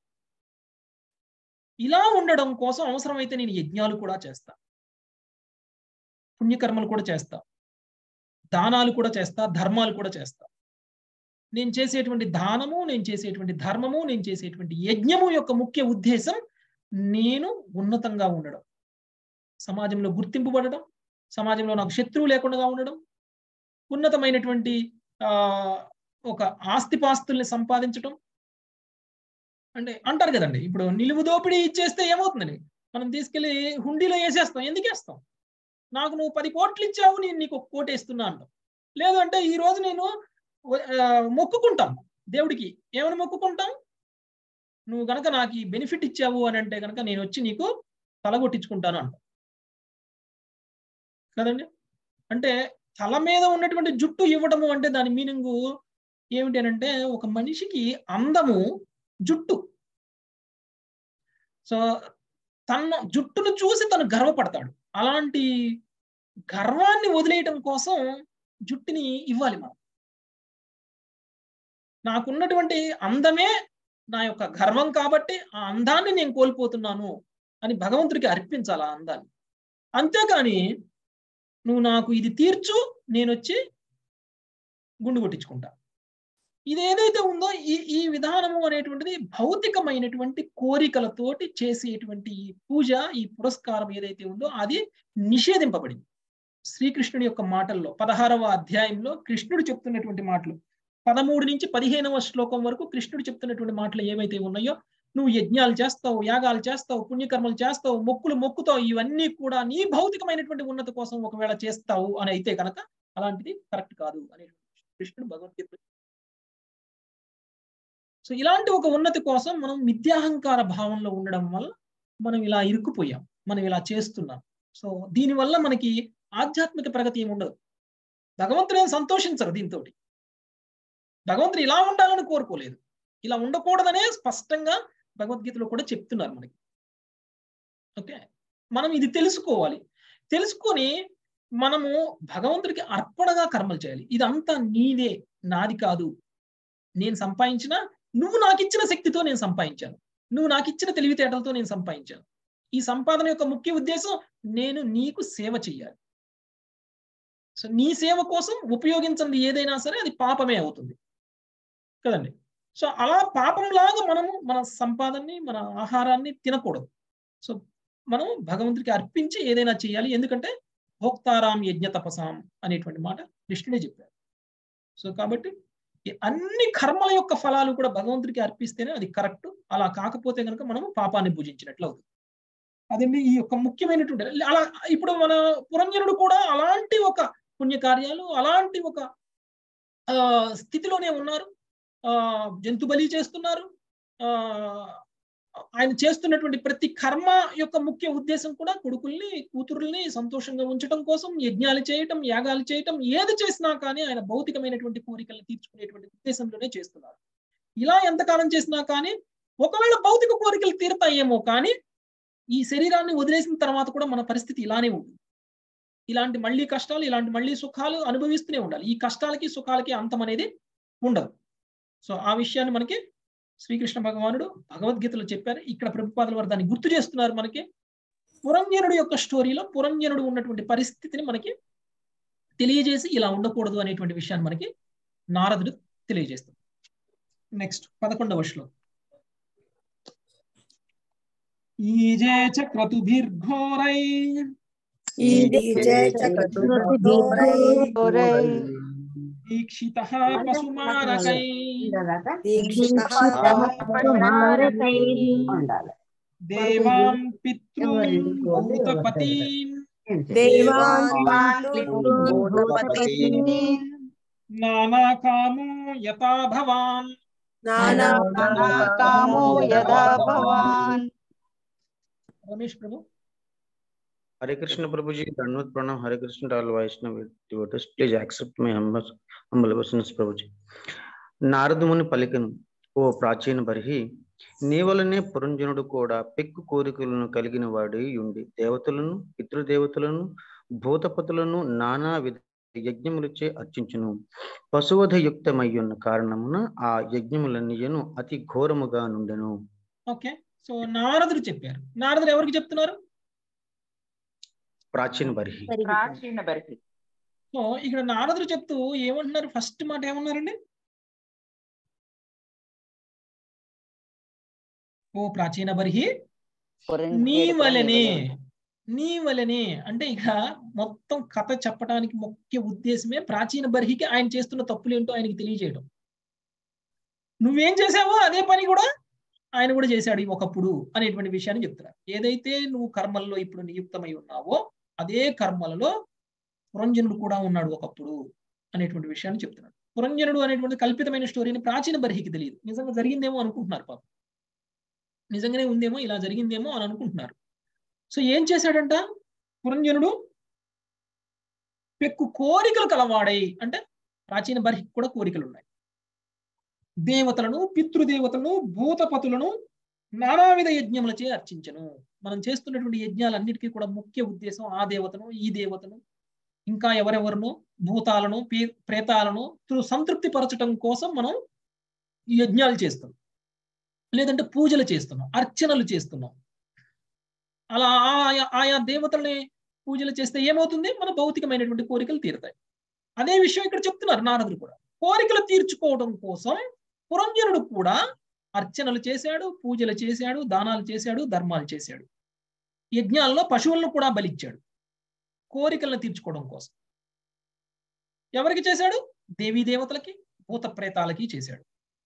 ఇలా ఉండడం కోసం అవసరమైతే నేను యజ్ఞాలు కూడా చేస్తా, పుణ్యకర్మలు కూడా చేస్తా, దానాలు కూడా చేస్తా, ధర్మాలు కూడా చేస్తా. నేను చేసేటువంటి దానము, నేను చేసేటువంటి ధర్మము, నేను చేసేటువంటి యజ్ఞము యొక్క ముఖ్య ఉద్దేశం నేను ఉన్నతంగా ఉండడం, సమాజంలో గుర్తింపుబడడం, సమాజంలో నాకు శత్రువు లేకుండా ఉండడం, ఉన్నతమైనటువంటి ఆ ఒక ఆస్తిపాస్తుల్ని సంపాదించడం. అంటే అంటారు కదండి, ఇప్పుడు నిలువు దోపిడీ ఇచ్చేస్తే ఏమవుతుందని మనం తీసుకెళ్లి హుండీలో వేసేస్తాం. ఎందుకు వేస్తాం? నాకు నువ్వు పది కోట్లు ఇచ్చావు, నేను నీకు ఒక కోటి వేస్తున్నా అంటాం. లేదు అంటే ఈ రోజు నేను మొక్కుకుంటాం దేవుడికి, ఏమని మొక్కుకుంటాం, నువ్వు గనక నాకు ఈ బెనిఫిట్ ఇచ్చావు అని అంటే కనుక నేను వచ్చి నీకు తలగొట్టించుకుంటాను అంటాం కదండి. అంటే తల మీద ఉన్నటువంటి జుట్టు ఇవ్వడము అంటే దాని మీనింగ్ ఏమిటి అని అంటే ఒక మనిషికి అందము జుట్టు. సో తన జుట్టును చూసి తను గర్వపడతాడు. అలాంటి గర్వాన్ని వదిలేయటం కోసం జుట్టుని ఇవ్వాలి మనం. నాకున్నటువంటి అందమే నా యొక్క గర్వం కాబట్టి ఆ అందాన్ని నేను కోల్పోతున్నాను అని భగవంతుడికి అర్పించాలి ఆ అందాన్ని. అంతేకాని నువ్వు నాకు ఇది తీర్చు, నేను వచ్చి గుండు కొట్టించుకుంటా, ఇది ఏదైతే ఉందో ఈ ఈ విధానము అనేటువంటిది భౌతికమైనటువంటి కోరికలతోటి చేసేటువంటి ఈ పూజ, ఈ పురస్కారం ఏదైతే ఉందో అది నిషేధింపబడింది శ్రీకృష్ణుడి యొక్క మాటల్లో. పదహారవ అధ్యాయంలో కృష్ణుడు చెప్తున్నటువంటి మాటలు పదమూడు నుంచి పదిహేనవ శ్లోకం వరకు కృష్ణుడు చెప్తున్నటువంటి మాటలు ఏవైతే ఉన్నాయో, నువ్వు యజ్ఞాలు చేస్తావు, యాగాలు చేస్తావు, పుణ్యకర్మలు చేస్తావు, మొక్కులు మొక్కుతావు, ఇవన్నీ కూడా నీ భౌతికమైనటువంటి ఉన్నతి కోసం ఒకవేళ చేస్తావు అని అయితే కనుక అలాంటిది కరెక్ట్ కాదు అని కృష్ణుడు భగవద్గీత. సో ఇలాంటి ఒక ఉన్నతి కోసం మనం మిథ్యాహంకార భావంలో ఉండడం వల్ల మనం ఇలా ఇరుక్కుపోయాం, మనం ఇలా చేస్తున్నాం. సో దీనివల్ల మనకి ఆధ్యాత్మిక ప్రగతి ఏమి ఉండదు. భగవంతుడు ఏం సంతోషించరు దీంతో. భగవంతుడు ఇలా ఉండాలని కోరుకోలేదు, ఇలా ఉండకూడదనే స్పష్టంగా భగవద్గీతలో కూడా చెప్తున్నారు మనకి. ఓకే, మనం ఇది తెలుసుకోవాలి. తెలుసుకొని మనము భగవంతుడికి అర్పణగా కర్మలు చేయాలి. ఇదంతా నీదే, నాది కాదు. నేను సంపాదించిన, నువ్వు నాకు ఇచ్చిన శక్తితో నేను సంపాదించాను, నువ్వు నాకు ఇచ్చిన తెలివితేటలతో నేను సంపాదించాను. ఈ సంపాదన యొక్క ముఖ్య ఉద్దేశం నేను నీకు సేవ చెయ్యాలి. సో నీ సేవ కోసం ఉపయోగించింది ఏదైనా సరే అది పాపమే అవుతుంది కదండి. సో అలా పాపంలాగా మనము మన సంపాదనని, మన ఆహారాన్ని తినకూడదు. సో మనం భగవంతుడికి అర్పించి ఏదైనా చేయాలి. ఎందుకంటే భోక్తారాం యజ్ఞ తపసాం అనేటువంటి మాట కృష్ణుడే చెప్పారు. సో కాబట్టి అన్ని కర్మల యొక్క ఫలాలు కూడా భగవంతుడికి అర్పిస్తేనే అది కరెక్ట్. అలా కాకపోతే కనుక మనము పాపాన్ని పూజించినట్లు అవుతుంది. అదండి ఈ యొక్క ముఖ్యమైనటువంటి. అలా ఇప్పుడు మన పురంజనుడు కూడా అలాంటి ఒక పుణ్యకార్యాలు, అలాంటి ఒక ఆ స్థితిలోనే ఉన్నారు. ఆ జంతు బలి చేస్తున్నారు. ఆ ఆయన చేస్తున్నటువంటి ప్రతి కర్మ యొక్క ముఖ్య ఉద్దేశం కూడా కొడుకుల్ని, కూతురుల్ని సంతోషంగా ఉంచడం కోసం యజ్ఞాలు చేయటం, యాగాలు చేయటం, ఏది చేసినా కానీ ఆయన భౌతికమైనటువంటి కోరికలను తీర్చుకునేటువంటి ఉద్దేశంలోనే చేస్తున్నారు. ఇలా ఎంతకాలం చేసినా కానీ ఒకవేళ భౌతిక కోరికలు తీరుతాయేమో కానీ ఈ శరీరాన్ని వదిలేసిన తర్వాత కూడా మన పరిస్థితి ఇలానే ఉంటుంది. ఇలాంటి మళ్ళీ కష్టాలు, ఇలాంటి మళ్ళీ సుఖాలు అనుభవిస్తూనే ఉండాలి. ఈ కష్టాలకి సుఖాలకి అంతం అనేది ఉండదు. సో ఆ విషయాన్ని మనకి శ్రీకృష్ణ భగవానుడు భగవద్గీతలో చెప్పారు. ఇక్కడ ప్రభుపాదుల వారు దాన్ని గుర్తు చేస్తున్నారు. మనకి పురంజనుడు యొక్క స్టోరీలో పురంజనుడు ఉన్నటువంటి పరిస్థితిని మనకి తెలియజేసి ఇలా ఉండకూడదు అనేటువంటి విషయాన్ని మనకి నారదుడు తెలియజేస్తారు. నెక్స్ట్ పదకొండవ శ్లోకం. ఈజే చక్రతుభిర్ఘోరై దీక్షితః పశుమారకై దేవాన్ పితॄన్ భూతపతీన్ నానాకామో యథా భవాన్ రమేష్ ప్రభు. Hare Krishna Prabhuji, Dhanvat Pranam, Hare Krishna to all Vaishnava devotees. Please accept my humble, humble obeisance, Prabhuji. నారదుముని పలికను, ఓ ప్రాచీన బర్హి, నీ వలనే పురంజనుడు కూడా పెక్కు కోరికలను కలిగిన వాడి ఉండి దేవతలను, పితృదేవతలను, భూతపతులను నానా విధ యజ్ఞములచే అర్చించును. పశువధ యుక్తమయ్యున్న కారణమున ఆ యజ్ఞములన్నీయను అతి ఘోరముగా నుండెను. ఓకే, సో నారదుడు చెప్పారు. నారదుడు ఎవరికి చెప్తున్నారు? ప్రాచీన బర్హి. ప్రాచీన బర్హి. సో ఇక్కడ నారదుడు చెప్తూ ఏమంటున్నారు? ఫస్ట్ మాట ఏమన్నారండి? ఓ ప్రాచీన బర్హి, నీ వలనే, నీ వలనే అంటే ఇక మొత్తం కథ చెప్పడానికి ముఖ్య ఉద్దేశమే ప్రాచీన బర్హికి ఆయన చేస్తున్న తప్పులేంటో ఆయనకి తెలియజేయడం. నువ్వేం చేసావో అదే పని కూడా ఆయన కూడా చేశాడు ఒకప్పుడు అనేటువంటి విషయాన్ని చెప్తున్నారు. ఏదైతే నువ్వు కర్మల్లో ఇప్పుడు నియుక్తమై ఉన్నావో అదే కర్మలలో పురంజనుడు కూడా ఉన్నాడు ఒకప్పుడు అనేటువంటి విషయాన్ని చెప్తున్నాడు. పురంజనుడు అనేటువంటి కల్పితమైన స్టోరీని ప్రాచీన బర్హికి తెలియదు. నిజంగా జరిగిందేమో అనుకుంటున్నారు పాపం, నిజంగానే ఉందేమో, ఇలా జరిగిందేమో అని అనుకుంటున్నారు. సో ఏం చేశాడంట పురంజనుడు? పెక్కు కోరికలు కలవాడై, అంటే ప్రాచీన బర్హికి కూడా కోరికలు ఉన్నాయి. దేవతలను, పితృదేవతలను, భూతపతులను నానావిధ యజ్ఞములచే అర్చించను. మనం చేస్తున్నటువంటి యజ్ఞాలన్నిటికీ కూడా ముఖ్య ఉద్దేశం ఆ దేవతను, ఈ దేవతను, ఇంకా ఎవరెవరినో, భూతాలను, ప్రేతాలను సంతృప్తి పరచడం కోసం మనం ఈ యజ్ఞాలు చేస్తాం, లేదంటే పూజలు చేస్తున్నాం, అర్చనలు చేస్తున్నాం. అలా ఆయా ఆయా దేవతల్ని పూజలు చేస్తే ఏమవుతుంది? మన భౌతికమైనటువంటి కోరికలు తీరుతాయి. అదే విషయం ఇక్కడ చెప్తున్నారు నారదుడు కూడా. కోరికలు తీర్చుకోవడం కోసం పురంజనుడు కూడా అర్చనలు చేశాడు, పూజలు చేశాడు, దానాలు చేశాడు, ధర్మాలు చేశాడు. యజ్ఞాల్లో పశువులను కూడా బలిచ్చాడు కోరికలను తీర్చుకోవడం కోసం. ఎవరికి చేశాడు? దేవీ దేవతలకి, భూత ప్రేతాలకి చేశాడు.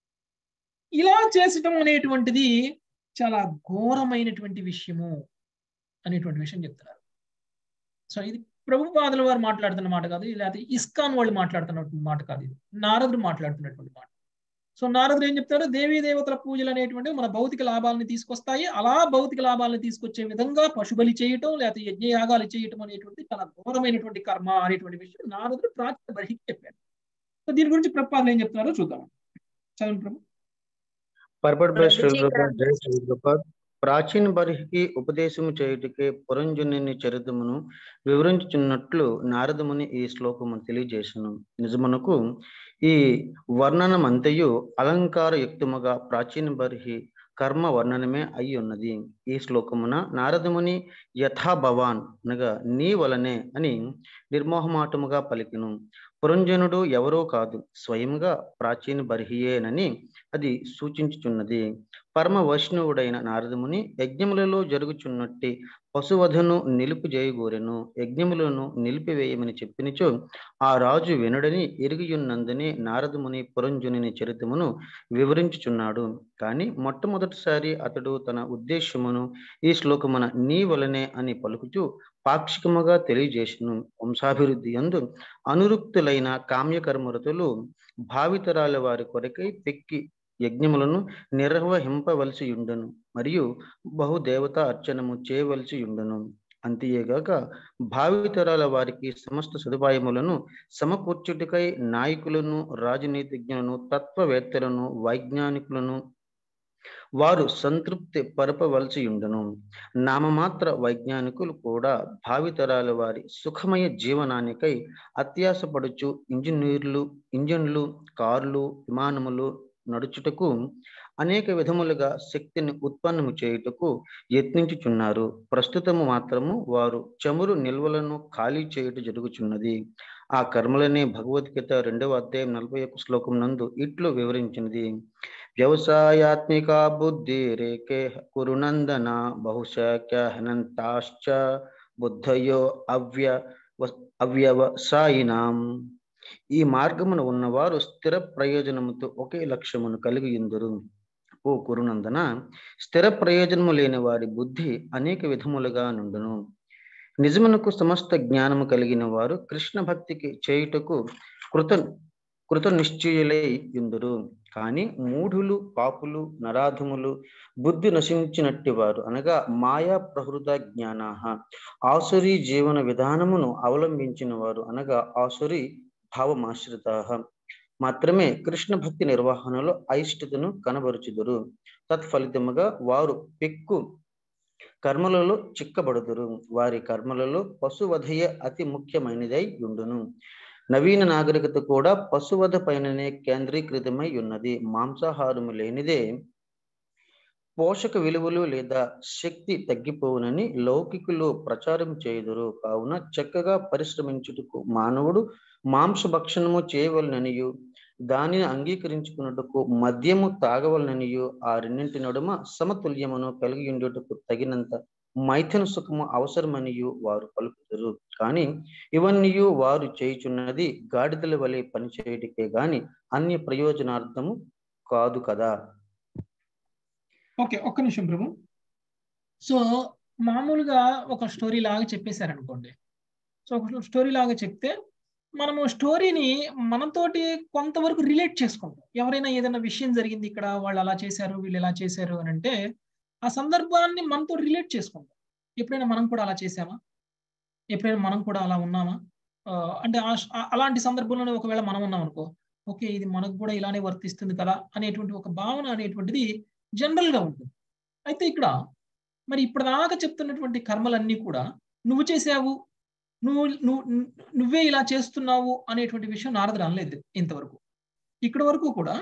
ఇలా చేసడం అనేటువంటిది చాలా ఘోరమైనటువంటి విషయము అనేటువంటి విషయం చెప్తున్నారు. సో ఇది ప్రభుపాదుల వారు మాట్లాడుతున్న మాట కాదు, లేకపోతే ఇస్కాన్ వాళ్ళు మాట్లాడుతున్నటువంటి మాట కాదు, ఇది నారదుడు మాట్లాడుతున్నటువంటి మాట. సో నారదుడు ఏం చెప్తారు? దేవీ దేవతల పూజలు అనేటువంటివి మన భౌతిక లాభాలను తీసుకొస్తాయి. అలా భౌతిక లాభాలను తీసుకొచ్చే విధంగా పశుబలి చేయటం, లేకపోతే యజ్ఞయాగాలు చేయటం అనేటువంటి చాలా ఘోరమైనటువంటి కర్మ అనేటువంటి విషయం నారదుడు ప్రాచీన బర్హికి చెప్పారు. సో దీని గురించి ప్రభుపాదులు ఏం చెప్తున్నారో చూద్దాం. చదవండి ప్రభు. పర్పట్ బై శ్రీ ప్రభుపాద్, జై శ్రీ ప్రభుపాద్. ప్రాచీన బర్హికి ఉపదేశము చేయుటకే పురంజనుని చరిత్రమును వివరించుచున్నట్లు నారదముని ఈ శ్లోకము తెలియజేసును. నిజమునకు ఈ వర్ణనమంతయు అలంకార యుక్తముగా ప్రాచీన బర్హి కర్మ వర్ణనమే అయి ఉన్నది. ఈ శ్లోకమున నారదముని యథా భవాన్ అనగా నీ వలనే అని నిర్మోహమాటముగా పలికిను. పురంజనుడు ఎవరో కాదు, స్వయంగా ప్రాచీన బర్హియేనని అది సూచించుచున్నది. పరమ వైష్ణవుడైన నారదముని యజ్ఞములలో జరుగుచున్నట్టి పశువధను నిలుపు చేయగోరెను. యజ్ఞములను నిలిపివేయమని చెప్పినచో ఆ రాజు వినుడని ఎరిగియున్నందునే నారదముని పురంజనుని చరిత్రమును వివరించుచున్నాడు. కానీ మొట్టమొదటిసారి అతడు తన ఉద్దేశమును ఈ శ్లోకమున నీ వలనే అని పలుకుచూ పాక్షికముగా తెలియజేసును. వంశాభివృద్ధి యందు అనురుక్తులైన కామ్యకర్మరతులు భావితరాల వారి కొరకై పెక్కి యజ్ఞములను నిర్వహింపవలసి ఉండును, మరియు బహుదేవత అర్చనము చేయవలసి ఉండును. అంతేగాక భావితరాల వారికి సమస్త సదుపాయములను సమకూర్చుటకై నాయకులను, రాజనీతిజ్ఞులను, తత్వవేత్తలను, వైజ్ఞానికులను, వారు సంతృప్తి పరపవలసి ఉండును. నామమాత్ర వైజ్ఞానికులు కూడా భావితరాల వారి సుఖమయ జీవనానికై అత్యాసపడుచు ఇంజనీర్లు ఇంజన్లు కార్లు విమానములు నడుచుటకు అనేక విధములుగా శక్తిని ఉత్పన్నము చేయుటకు యత్నించుచున్నారు. ప్రస్తుతము మాత్రము వారు చమురు నిల్వలను ఖాళీ చేయుట జరుగుచున్నది. ఆ కర్మలనే భగవద్గీత రెండవ అధ్యాయం నలభై ఒక్క శ్లోకం నందు ఇట్లు వివరించినది. వ్యవసాయాత్మిక బుద్ధి రేకే కురునందన బహుశాఖ్య హనంతాశ్చ బుద్ధయో అవ్య అవ్యవసాయినాం. ఈ మార్గమున ఉన్నవారు స్థిర ప్రయోజనముతో ఒకే లక్ష్యమును కలిగి ఉందరు. ఓ కురునందన, స్థిర ప్రయోజనము లేని వారి బుద్ధి అనేక విధములుగా నుండును. నిజమునకు సమస్త జ్ఞానము కలిగిన వారు కృష్ణ భక్తికి చేయుటకు కృత కృత నిశ్చయులై ఉందరు. కానీ మూఢులు, పాపులు, నరాధములు, బుద్ధి నశించినట్టి వారు అనగా మాయా ప్రహృత జ్ఞానాహ, ఆసురీ జీవన విధానమును అవలంబించిన వారు అనగా ఆసురీ భావమాశ్రితాహ మాత్రమే కృష్ణ భక్తి నిర్వహణలో అయిష్టతను కనబరుచుదురు. తత్ఫలితముగా వారు పెక్కు కర్మలలో చిక్కబడుదురు. వారి కర్మలలో పశువధయే అతి ముఖ్యమైనదై ఉండును. నవీన నాగరికత కూడా పశువధ పైననే కేంద్రీకృతమై ఉన్నది. మాంసాహారము లేనిదే పోషక విలువలు లేదా శక్తి తగ్గిపోవునని లౌకికులు ప్రచారం చేయుదురు. కావున చక్కగా పరిశ్రమించుటకు మానవుడు మాంసభక్షణము చేయవలననియు దానిని అంగీకరించుకున్నట్టుకు మద్యము తాగవలననియు ఆ రెండింటి నడుమ సమతుల్యమును కలిగి ఉండుటకు తగినంత మైథున సుఖము అవసరమనియు వారు పలుకుతారు. కానీ ఇవన్నీ వారు చేయుచున్నది గాడిదల వలె పనిచేయుటకే గాని అన్య ప్రయోజనార్థము కాదు కదా. ఓకే, ఒక్క నిమిషం ప్రభు. సో మామూలుగా ఒక స్టోరీ లాగా చెప్పేశారనుకోండి. సో ఒక స్టోరీ లాగా చెప్తే మనము స్టోరీని మనతోటి కొంతవరకు రిలేట్ చేసుకుంటాం. ఎవరైనా ఏదైనా విషయం జరిగింది, ఇక్కడ వాళ్ళు అలా చేశారు, వీళ్ళు ఎలా చేశారు అని అంటే ఆ సందర్భాన్ని మనతో రిలేట్ చేసుకుంటాం. ఎప్పుడైనా మనం కూడా అలా చేసామా? ఎప్పుడైనా మనం కూడా అలా ఉన్నామా? అంటే అలాంటి సందర్భంలోనే ఒకవేళ మనం ఉన్నాం అనుకో, ఓకే ఇది మనకు కూడా ఇలానే వర్తిస్తుంది కదా అనేటువంటి ఒక భావన అనేటువంటిది జనరల్ గా ఉంటుంది. అయితే ఇక్కడ మరి ఇప్పటిదాకా చెప్తున్నటువంటి కర్మలన్నీ కూడా నువ్వు చేసావు, నువ్వు నువ్వు నువ్వే ఇలా చేస్తున్నావు అనేటువంటి విషయం నారదుడు అనలేదు ఇంతవరకు. ఇక్కడి వరకు కూడా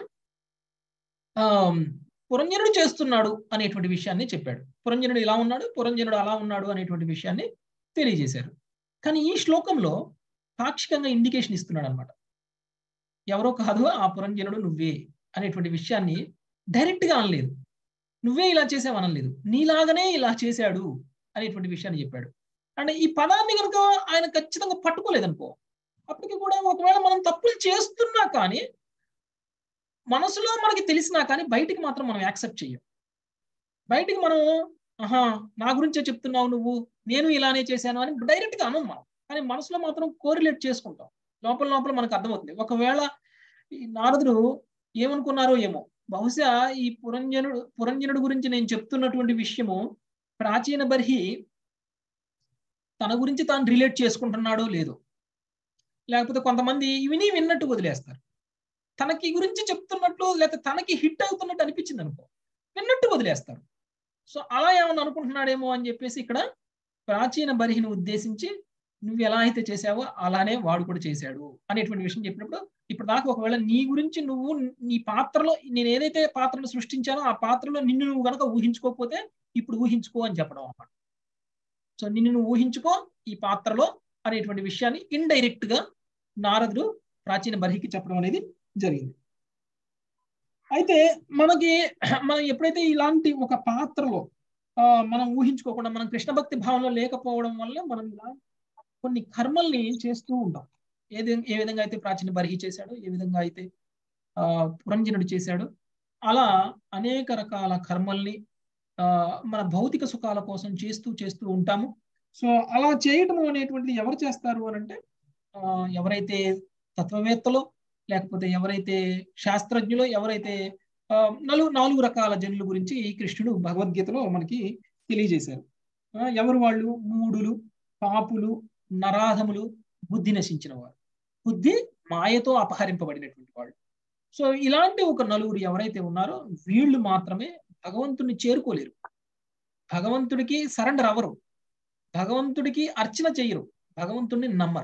ఆ పురంజనుడు చేస్తున్నాడు అనేటువంటి విషయాన్ని చెప్పాడు. పురంజనుడు ఇలా ఉన్నాడు, పురంజనుడు అలా ఉన్నాడు అనేటువంటి విషయాన్ని తెలియజేశారు. కానీ ఈ శ్లోకంలో పాక్షికంగా ఇండికేషన్ ఇస్తున్నాడు అనమాట. ఎవరో కాదు, ఆ పురంజనుడు నువ్వే అనేటువంటి విషయాన్ని డైరెక్ట్ గా అనలేదు. నువ్వే ఇలా చేసావు అనలేదు, నీలాగనే ఇలా చేశాడు అనేటువంటి విషయాన్ని చెప్పాడు. అంటే ఈ పదాన్ని కనుక ఆయన ఖచ్చితంగా పట్టుకోలేదనుకో, అప్పటికి కూడా ఒకవేళ మనం తప్పులు చేస్తున్నా కానీ మనసులో మనకి తెలిసినా కానీ బయటికి మాత్రం మనం యాక్సెప్ట్ చెయ్యం. బయటికి మనం ఆహా నా గురించే చెప్తున్నావు నువ్వు, నేను ఇలానే చేశాను అని డైరెక్ట్ గా అనం మనం. కానీ మనసులో మాత్రం కోరిలేట్ చేసుకుంటాం. లోపల లోపల మనకు అర్థమవుతుంది. ఒకవేళ ఈ నారదుడు ఏమనుకున్నారో ఏమో, బహుశా ఈ పురంజనుడు పురంజనుడు గురించి నేను చెప్తున్నటువంటి విషయము ప్రాచీన బర్హి తన గురించి తాను రిలేట్ చేసుకుంటున్నాడో లేదో, లేకపోతే కొంతమంది విని విన్నట్టు వదిలేస్తారు. తనకి గురించి చెప్తున్నట్లు లేకపోతే తనకి హిట్ అవుతున్నట్టు అనిపించింది అనుకో, విన్నట్టు వదిలేస్తారు. సో అలా ఏమన్నా అనుకుంటున్నాడేమో అని చెప్పేసి ఇక్కడ ప్రాచీన బర్హిని ఉద్దేశించి నువ్వు ఎలా అయితే చేసావో అలానే వాడు కూడా చేశాడు అనేటువంటి విషయం చెప్పినప్పుడు, ఇప్పుడు దాకా ఒకవేళ నీ గురించి నువ్వు నీ పాత్రలో నేను ఏదైతే పాత్రను సృష్టించానో ఆ పాత్రలో నిన్ను నువ్వు కనుక ఊహించుకోకపోతే ఇప్పుడు ఊహించుకో అని చెప్పడం అన్నమాట. సో నిన్ను నువ్వు ఊహించుకో ఈ పాత్రలో అనేటువంటి విషయాన్ని ఇండైరెక్ట్ గా నారదుడు ప్రాచీన బర్హికి చెప్పడం అనేది జరిగింది. అయితే మనకి మనం ఎప్పుడైతే ఇలాంటి ఒక పాత్రలో ఆ మనం ఊహించుకోకుండా మనం కృష్ణ భక్తి భావనలో లేకపోవడం వల్ల మనం ఇలా కొన్ని కర్మల్ని చేస్తూ ఉంటాం. ఏది ఏ విధంగా అయితే ప్రాచీన బర్హి చేశాడో, ఏ విధంగా అయితే ఆ పురంజనుడు చేశాడో, అలా అనేక రకాల కర్మల్ని ఆ మన భౌతిక సుఖాల కోసం చేస్తూ చేస్తూ ఉంటాము. సో అలా చేయటం అనేటువంటిది ఎవరు చేస్తారు అని అంటే ఆ ఎవరైతే తత్వవేత్తలో, లేకపోతే ఎవరైతే శాస్త్రజ్ఞులో, ఎవరైతే ఆ నలుగు నాలుగు రకాల జనుల గురించి కృష్ణుడు భగవద్గీతలో మనకి తెలియజేశారు. ఎవరు వాళ్ళు? మూఢులు, పాపులు, నరాధములు, బుద్ధి నశించిన వారు, బుద్ధి మాయతో అపహరింపబడినటువంటి వాళ్ళు. సో ఇలాంటి ఒక నలుగురు ఎవరైతే ఉన్నారో వీళ్ళు మాత్రమే భగవంతుడిని చేరుకోలేరు, భగవంతుడికి సరెండర్ అవ్వరు, భగవంతుడికి అర్చన చెయ్యరు, భగవంతుడిని నమ్మరు.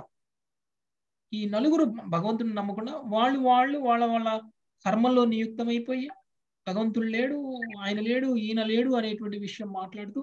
ఈ నలుగురు భగవంతుడిని నమ్మకుండా వాళ్ళు వాళ్ళు వాళ్ళ వాళ్ళ కర్మల్లో నియుక్తమైపోయి భగవంతుడు లేడు, ఆయన లేడు, ఈయన లేడు అనేటువంటి విషయం మాట్లాడుతూ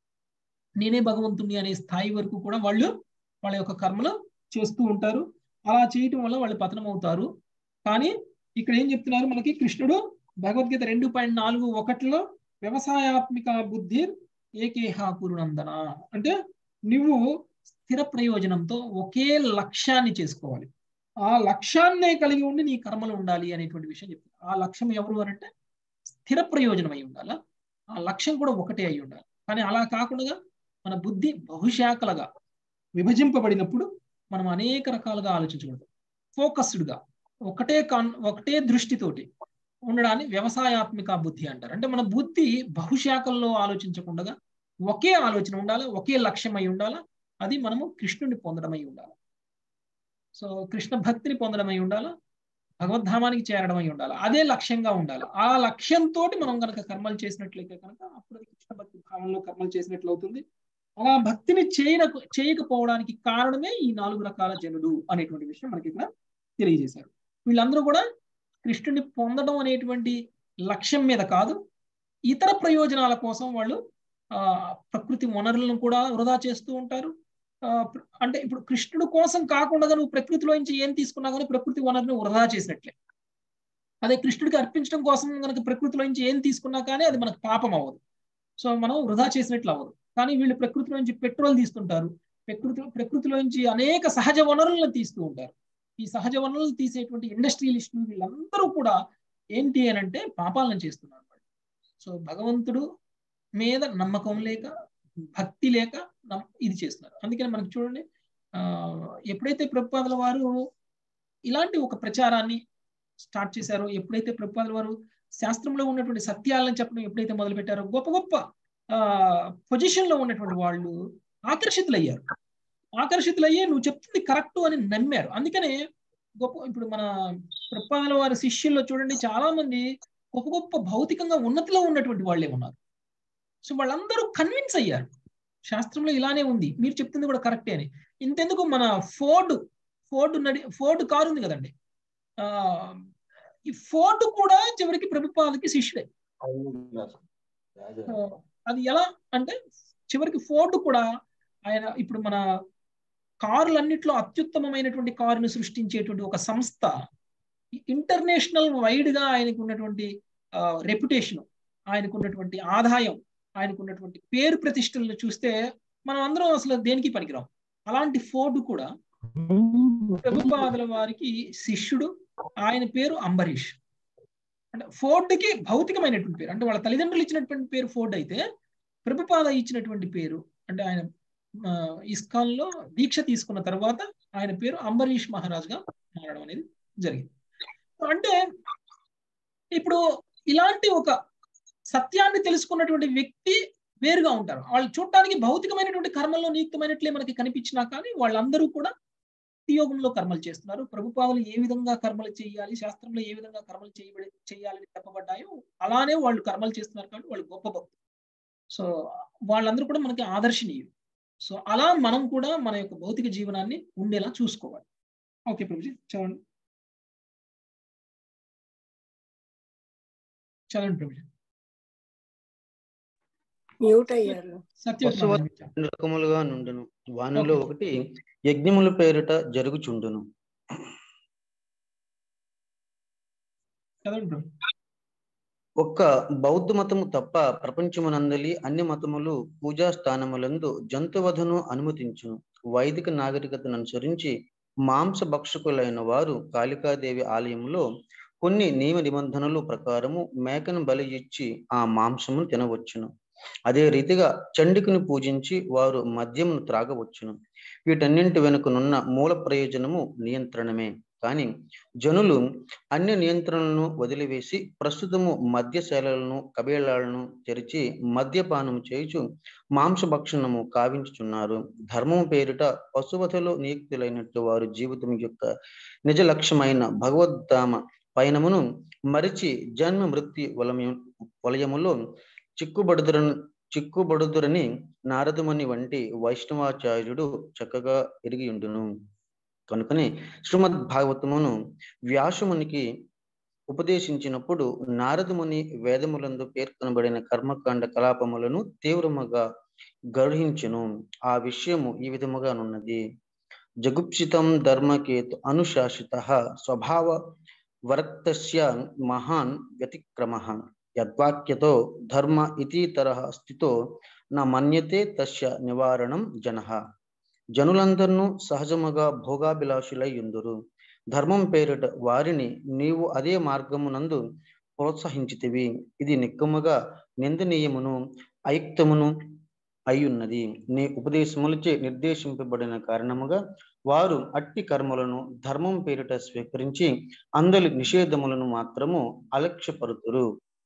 నేనే భగవంతుడిని అనే స్థాయి వరకు కూడా వాళ్ళు వాళ్ళ యొక్క కర్మలు చేస్తూ ఉంటారు. అలా చేయటం వల్ల వాళ్ళు పతనం అవుతారు. కానీ ఇక్కడ ఏం చెప్తున్నారు మనకి కృష్ణుడు భగవద్గీత రెండు పాయింట్ నాలుగు ఒకటిలో వ్యవసాయాత్మిక బుద్ధి ఏకేహా కురునందన అంటే నువ్వు స్థిర ప్రయోజనంతో ఒకే లక్ష్యాన్ని చేసుకోవాలి, ఆ లక్ష్యాన్నే కలిగి ఉండి నీ కర్మలు ఉండాలి అనేటువంటి విషయం చెప్తారు. ఆ లక్ష్యం ఎవరు అని అంటే స్థిర ప్రయోజనం అయి ఉండాలా, ఆ లక్ష్యం కూడా ఒకటే అయి ఉండాలి. కానీ అలా కాకుండా మన బుద్ధి బహుశాఖలుగా విభజింపబడినప్పుడు మనం అనేక రకాలుగా ఆలోచించకూడదు. ఫోకస్డ్గా ఒకటే కాన్ ఒకటే దృష్టితోటి ఉండడాన్ని వ్యవసాయాత్మిక బుద్ధి అంటారు. అంటే మన బుద్ధి బహుశాఖల్లో ఆలోచించకుండా ఒకే ఆలోచన ఉండాలి, ఒకే లక్ష్యం అయి ఉండాలి. అది మనము కృష్ణుడిని పొందడమై ఉండాలి. సో కృష్ణ భక్తిని పొందడమై ఉండాలి, భగవద్ధామానికి చేరడమై ఉండాలి. అదే లక్ష్యంగా ఉండాలి. ఆ లక్ష్యంతో మనం కనుక కర్మలు చేసినట్లయితే కనుక అప్పుడు కృష్ణ భక్తి భావంలో కర్మలు చేసినట్లు అవుతుంది. అలా భక్తిని చేయన చేయకపోవడానికి కారణమే ఈ నాలుగు రకాల జనుడు అనేటువంటి విషయం మనకి ఇక్కడ తెలియజేశారు. వీళ్ళందరూ కూడా కృష్ణుడిని పొందడం అనేటువంటి లక్ష్యం మీద కాదు, ఇతర ప్రయోజనాల కోసం వాళ్ళు ఆ ప్రకృతి వనరులను కూడా వృధా చేస్తూ ఉంటారు. ఆ అంటే ఇప్పుడు కృష్ణుడు కోసం కాకుండా నువ్వు ప్రకృతిలో నుంచి ఏం తీసుకున్నా కానీ ప్రకృతి వనరుని వృధా చేసినట్లే. అదే కృష్ణుడికి అర్పించడం కోసం కనుక ప్రకృతిలో నుంచి ఏం తీసుకున్నా కానీ అది మనకు పాపం అవ్వదు, సో మనం వృధా చేసినట్లు అవ్వదు. కానీ వీళ్ళు ప్రకృతిలో నుంచి పెట్రోల్ తీస్తుంటారు, ప్రకృతి ప్రకృతిలో నుంచి అనేక సహజ వనరులను తీస్తూ ఉంటారు. ఈ సహజ వనరులు తీసేటువంటి ఇండస్ట్రియలిస్టులు వీళ్ళందరూ కూడా ఏంటి అని అంటే పాపాలను చేస్తున్నారు. సో భగవంతుడు మీద నమ్మకం లేక, భక్తి లేక ఇది చేస్తున్నారు. అందుకని మనకు చూడండి, ఆ ఎప్పుడైతే ప్రభుపాదుల వారు ఇలాంటి ఒక ప్రచారాన్ని స్టార్ట్ చేశారో, ఎప్పుడైతే ప్రభుపాదుల వారు శాస్త్రంలో ఉన్నటువంటి సత్యాలను చెప్పడం ఎప్పుడైతే మొదలు పెట్టారో గొప్ప గొప్ప ఆ పొజిషన్ లో ఉన్నటువంటి వాళ్ళు ఆకర్షితులయ్యారు. ఆకర్షితులయ్యే నువ్వు చెప్తుంది కరెక్ట్ అని నమ్మారు. అందుకనే గొప్ప ఇప్పుడు మన ప్రభుపాదుల వారి శిష్యుల్లో చూడండి చాలా మంది గొప్ప గొప్ప భౌతికంగా ఉన్నతిలో ఉన్నటువంటి వాళ్ళే ఉన్నారు. సో వాళ్ళందరూ కన్విన్స్ అయ్యారు శాస్త్రంలో ఇలానే ఉంది, మీరు చెప్తుంది కూడా కరెక్టే అని. ఇంతెందుకు మన ఫోర్డ్ ఫోర్డ్ నడి ఫోర్డ్ కారు ఉంది కదండి, ఆ ఈ ఫోర్డ్ కూడా చివరికి ప్రభుపాదకి శిష్యుడే. అది ఎలా అంటే చివరికి ఫోర్డ్ కూడా ఆయన ఇప్పుడు మన కారులన్నిట్లో అత్యుత్తమమైనటువంటి కారును సృష్టించేటువంటి ఒక సంస్థ, ఇంటర్నేషనల్ వైడ్ గా ఆయనకు ఉన్నటువంటి రెప్యుటేషన్, ఆయనకు ఉన్నటువంటి ఆదాయం, ఆయనకు ఉన్నటువంటి పేరు ప్రతిష్టలను చూస్తే మనం అందరం అసలు దేనికి పనికిరాం. అలాంటి ఫోర్డ్ కూడా ప్రభుపాదుల వారికి శిష్యుడు, ఆయన పేరు అంబరీష్. అంటే ఫోర్డ్కి భౌతికమైనటువంటి పేరు, అంటే వాళ్ళ తల్లిదండ్రులు ఇచ్చినటువంటి పేరు ఫోర్డ్ అయితే ప్రభుపాద ఇచ్చినటువంటి పేరు అంటే ఆయన ఇస్కాన్ లో దీక్ష తీసుకున్న తర్వాత ఆయన పేరు అంబరీష్ మహారాజ్గా మారడం అనేది జరిగింది. అంటే ఇప్పుడు ఇలాంటి ఒక సత్యాన్ని తెలుసుకున్నటువంటి వ్యక్తి వేరుగా ఉంటారు. వాళ్ళు చూడటానికి భౌతికమైనటువంటి కర్మల్లో నియుక్తమైనట్లే మనకి కనిపించినా కానీ వాళ్ళందరూ కూడా యోగంలో కర్మలు చేస్తున్నారు. ప్రభుపాదులు ఏ విధంగా కర్మలు చేయాలి, శాస్త్రంలో ఏ విధంగా కర్మలు చేయబడి చేయాలని చెప్పబడ్డాయో అలానే వాళ్ళు కర్మలు చేస్తున్నారు కాబట్టి వాళ్ళు గొప్ప భక్తులు. సో వాళ్ళందరూ కూడా మనకి ఆదర్శనీయులు. సో అలా మనం కూడా మన యొక్క భౌతిక జీవనాన్ని ఉండేలా చూసుకోవాలి. ఓకే ప్రభుజీ చదవండి చదవండి ప్రభుజీ. రెండు రకములుగా నుండును, వానిలో ఒకటి యజ్ఞముల పేరిట జరుగుచుండును. ఒక్క బౌద్ధ మతము తప్ప ప్రపంచమునందలి అన్ని మతములు పూజా స్థానములందు జంతువధను అనుమతించును. వైదిక నాగరికతను అనుసరించి మాంస భక్షకులైన వారు కాళికాదేవి ఆలయంలో కొన్ని నియమ నిబంధనలు ప్రకారము మేకను బలి ఇచ్చి ఆ మాంసమును తినవచ్చును. అదే రీతిగా చండికుని పూజించి వారు మద్యమును త్రాగవచ్చును. వీటన్నింటి వెనుకనున్న మూల ప్రయోజనము నియంత్రణమే. కానీ జనులు అన్ని నియంత్రణలను వదిలివేసి ప్రస్తుతము మద్యశాలలను కబేళాలను తెరిచి మద్యపానము చేయుచు మాంసభక్షణము కావించుచున్నారు. ధర్మము పేరిట పశువతలో నియుక్తులైనట్టు వారు జీవితం యొక్క నిజ లక్ష్యమైన భగవద్ధామ పయనమును మరిచి జన్మ మృత్యు వలము వలయములో చిక్కుబడుదుర చిక్కుబడుదురని నారదముని వంటి వైష్ణవాచార్యుడు చక్కగా ఎరిగి ఉండును. కనుకనే శ్రీమద్ భాగవతమును వ్యాసమునికి ఉపదేశించినప్పుడు నారదముని వేదములందు పేర్కొనబడిన కర్మకాండ కలాపములను తీవ్రముగా గర్హించెను. ఆ విషయము ఈ విధముగానున్నది. జగుప్సితం ధర్మకేతు అనుశాసిత స్వభావ వరక్తస్య మహాన్ వ్యతిక్రమః యద్వాక్యతో ధర్మ ఇతీతరః స్థితో న మన్యతే తస్య నివారణం జనః. జనులందరూ సహజముగా భోగాభిలాషులై యుందురు. ధర్మం పేరిట వారిని నీవు అదే మార్గమునందు ప్రోత్సహించితివి. ఇది నిక్కముగా నిందనీయమును అయుక్తమును అయ్యున్నది. నీ ఉపదేశములచే నిర్దేశింపబడిన కారణముగా వారు అట్టి కర్మలను ధర్మం పేరిట స్వీకరించి అందరి నిషేధములను మాత్రము అలక్ష్యపరుతురు.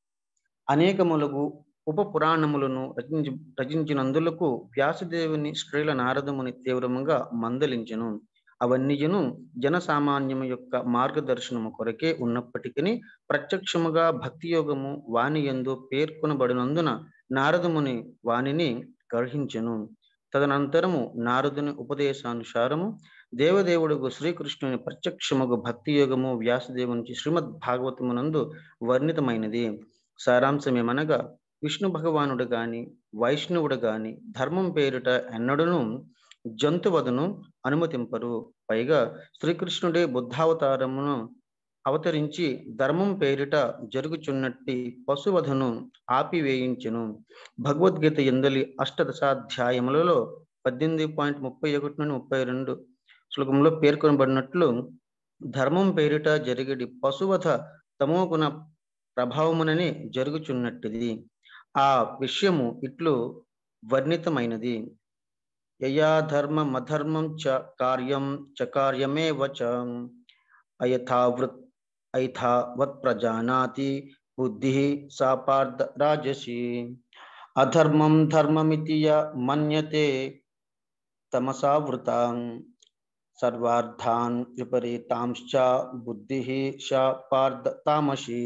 అనేకములకు ఉప పురాణములను రచించి రచించినందులకు వ్యాసదేవుని స్త్రీల నారదముని తీవ్రముగా మందలించెను. అవన్నీయును జనసామాన్యము యొక్క మార్గదర్శనము కొరకే ఉన్నప్పటికీ ప్రత్యక్షముగా భక్తి యోగము వాని యందు పేర్కొనబడినందున నారదముని వానిని గ్రహించెను. తదనంతరము నారదుని ఉపదేశానుసారము దేవదేవుడుగు శ్రీకృష్ణుని ప్రత్యక్షముగు భక్తి యోగము వ్యాసదేవునికి శ్రీమద్ భాగవతమునందు వర్ణితమైనది. సారాంశమేమనగా విష్ణు భగవానుడు గాని వైష్ణవుడు గాని ధర్మం పేరిట ఎన్నడూను జంతువధను అనుమతింపరు. పైగా శ్రీకృష్ణుడే బుద్ధావతారమును అవతరించి ధర్మం పేరిట జరుగుచున్నట్టి పశువధను ఆపివేయించెను. భగవద్గీత ఎందలి అష్టదశాధ్యాయములలో పద్దెనిమిది పాయింట్ ముప్పై ఒకటి నుండి ముప్పై రెండు శ్లోకంలో పేర్కొనబడినట్లు ధర్మం పేరిట జరిగడి పశువధ తమోగుణ ప్రభావమునని జరుగుచున్నట్టిది. ఆ విషయము ఇట్లు వర్ణితమైనది. యయా ధర్మం అధర్మం చ కార్యం చ కార్యమేవ చ అయథావృత్ ఐథావత్ ప్రజానాతి బుద్ధి సా పార్థ రాజసి. అధర్మం ధర్మమితి య మన్యతే తమసావృతాం సర్వార్థాన్ విపరీతాంశ్చ బుద్ధి సా పార్థ తామసి.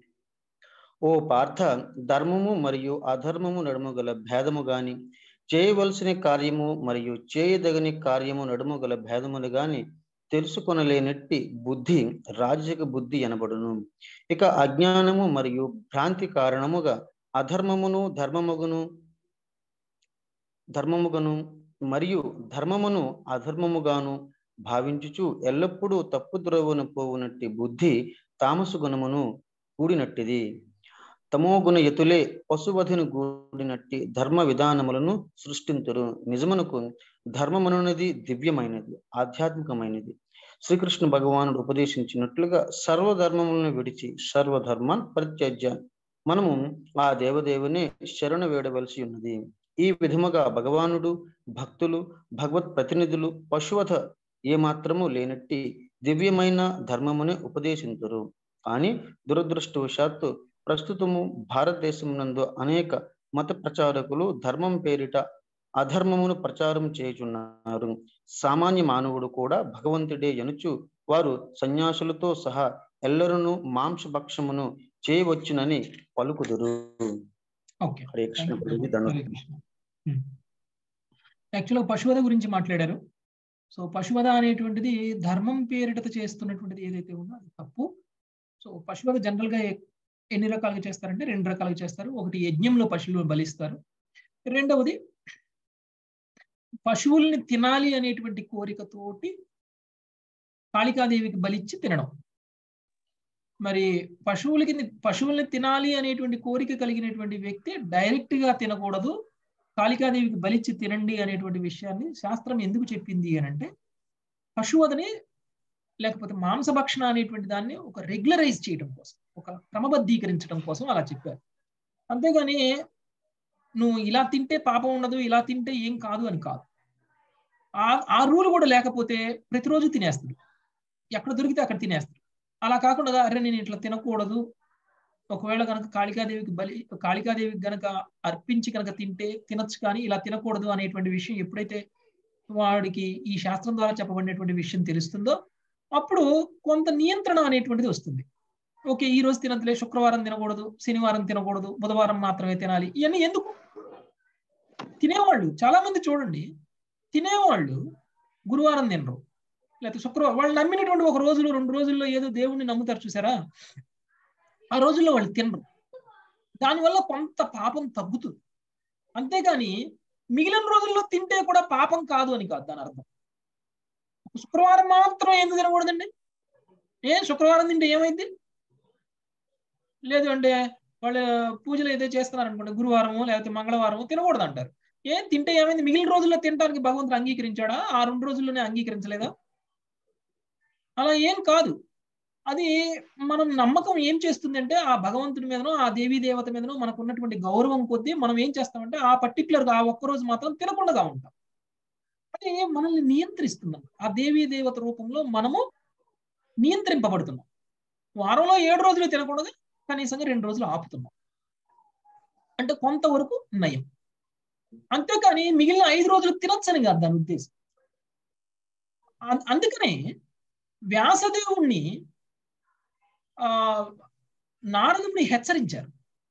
ఓ పార్థ, ధర్మము మరియు అధర్మము నడుము గల భేదము గాని చేయవలసిన కార్యము మరియు చేయదగని కార్యము నడుము గల భేదములు గాని తెలుసుకొనలేనట్టి బుద్ధి రాజసిక బుద్ధి అనబడును. ఇక అజ్ఞానము మరియు భ్రాంతి కారణముగా అధర్మమును ధర్మముగును ధర్మముగను మరియు ధర్మమును అధర్మముగాను భావించుచు ఎల్లప్పుడూ తప్పు ద్రోవను పోవునట్టి బుద్ధి తామసు గుణమును కూడినట్టిది. తమోగుణ యతులే పశువధిని కూడినట్టి ధర్మ విధానములను సృష్టింతురు. నిజమునకు ధర్మమనున్నది దివ్యమైనది, ఆధ్యాత్మికమైనది. శ్రీకృష్ణ భగవానుడు ఉపదేశించినట్లుగా సర్వధర్మములను విడిచి సర్వధర్మాన్ పరిత్యజ్య మనము ఆ దేవదేవుని శరణు వేడవలసి ఉన్నది. ఈ విధముగా భగవానుడు భక్తులు భగవత్ ప్రతినిధులు పశువధ ఏమాత్రము లేనట్టి దివ్యమైన ధర్మముని ఉపదేశింతురు. కానీ దురదృష్టవశాత్తు ప్రస్తుతము భారతదేశం నందు అనేక మత ప్రచారకులు ధర్మం పేరిట అధర్మమును ప్రచారం చేయుచున్నారు. సామాన్య మానవుడు కూడా భగవంతుడే ఎనుచు వారు సన్యాసులతో సహా ఎల్లరూ మాంసభక్షమును చేయవచ్చునని పలుకుదురు. హరే కృష్ణ. యాక్చువల్గా పశువధ గురించి మాట్లాడారు. సో పశువధ అనేటువంటిది ధర్మం పేరిట చేస్తున్నటువంటిది ఏదైతే ఉందో అది తప్పు. సో పశువధ జనరల్ గా ఎన్ని రకాలుగా చేస్తారంటే రెండు రకాలుగా చేస్తారు. ఒకటి యజ్ఞంలో పశువులను బలిస్తారు. రెండవది పశువుల్ని తినాలి అనేటువంటి కోరికతోటి కాళికాదేవికి బలిచ్చి తినడం. మరి పశువులకి పశువుల్ని తినాలి అనేటువంటి కోరిక కలిగినటువంటి వ్యక్తి డైరెక్ట్ గా తినకూడదు, కాళికాదేవికి బలిచ్చి తినండి అనేటువంటి విషయాన్ని శాస్త్రం ఎందుకు చెప్పింది అని అంటే పశువధని లేకపోతే మాంసభక్షణ అనేటువంటి దాన్ని ఒక రెగ్యులరైజ్ చేయడం కోసం, ఒక క్రమబద్ధీకరించడం కోసం అలా చెప్పారు. అంతేగాని నువ్వు ఇలా తింటే పాపం ఉండదు, ఇలా తింటే ఏం కాదు అని కాదు. ఆ ఆ రూల్ కూడా లేకపోతే ప్రతిరోజు తినేస్తుంది, ఎక్కడ దొరికితే అక్కడ తినేస్తుంది. అలా కాకుండా అరే నేను ఇట్లా తినకూడదు, ఒకవేళ కనుక కాళికాదేవికి బలి కాళికాదేవికి గనక అర్పించి కనుక తింటే తినచ్చు కానీ ఇలా తినకూడదు అనేటువంటి విషయం ఎప్పుడైతే వాడికి ఈ శాస్త్రం ద్వారా చెప్పబడినటువంటి విషయం తెలుస్తుందో అప్పుడు కొంత నియంత్రణ అనేటువంటిది వస్తుంది. ఓకే ఈ రోజు తినద్దులే, శుక్రవారం తినకూడదు, శనివారం తినకూడదు, బుధవారం మాత్రమే తినాలి, ఇవన్నీ ఎందుకు? తినేవాళ్ళు చాలా మంది చూడండి, తినేవాళ్ళు గురువారం తినరు, లేకపోతే శుక్రవారం, వాళ్ళు నమ్మినటువంటి ఒక రోజులు రెండు రోజుల్లో ఏదో దేవుణ్ణి నమ్ముతారు చూసారా, ఆ రోజుల్లో వాళ్ళు తినరు. దానివల్ల కొంత పాపం తగ్గుతుంది. అంతేగాని మిగిలిన రోజుల్లో తింటే కూడా పాపం కాదు అని కాదు దాని అర్థం. శుక్రవారం మాత్రం ఎందుకు తినకూడదండి? ఏ శుక్రవారం తింటే ఏమైంది? లేదు అంటే వాళ్ళు పూజలు ఏదో చేస్తున్నారు అనుకోండి, గురువారము లేకపోతే మంగళవారము తినకూడదు అంటారు. ఏ తింటే ఏమైంది? మిగిలిన రోజుల్లో తినడానికి భగవంతుడు అంగీకరించాడా? ఆ రెండు రోజుల్లోనే అంగీకరించలేదా? అలా ఏం కాదు. అది మనం నమ్మకం ఏం చేస్తుంది అంటే ఆ భగవంతుడి మీదనో ఆ దేవీ దేవత మీదనో మనకు ఉన్నటువంటి గౌరవం కొద్దీ మనం ఏం చేస్తామంటే ఆ పర్టికులర్ గా ఆ ఒక్కరోజు మాత్రం తినకుండా ఉంటాం. అది మనల్ని నియంత్రిస్తున్నాం. ఆ దేవీ దేవత రూపంలో మనము నియంత్రింపబడుతున్నాం. వారంలో ఏడు రోజులు తినకూడదు, కనీసంగా రెండు రోజులు ఆపుతున్నాం అంటే కొంతవరకు నయం. అంతేకాని మిగిలిన ఐదు రోజులు తినొచ్చని కాదు దాని ఉద్దేశం. అందుకనే వ్యాసదేవుణ్ణి ఆ నారదుడిని హెచ్చరించారు.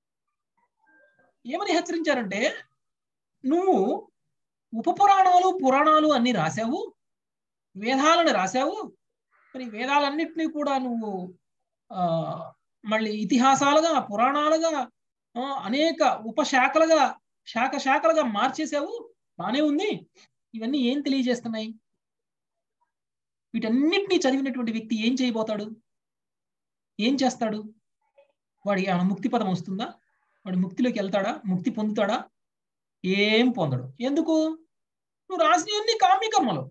ఏమని హెచ్చరించారంటే, నువ్వు ఉపపురాణాలు పురాణాలు అన్ని రాశావు, వేదాలను రాశావు, మరి వేదాలన్నింటినీ కూడా నువ్వు ఆ మళ్ళీ ఇతిహాసాలుగా పురాణాలుగా అనేక ఉపశాఖలుగా శాఖ శాఖలుగా మార్చేసావు, బానే ఉంది. ఇవన్నీ ఏం తెలియజేస్తున్నాయి? వీటన్నిటినీ చదివినటువంటి వ్యక్తి ఏం చేయబోతాడు? ఏం చేస్తాడు? వాడికి ఏమైనా ముక్తి పదం వస్తుందా? వాడు ముక్తిలోకి వెళ్తాడా? ముక్తి పొందుతాడా? ఏం పొందడు. ఎందుకు? నువ్వు రాసినవన్నీ కామ్యకర్మలు.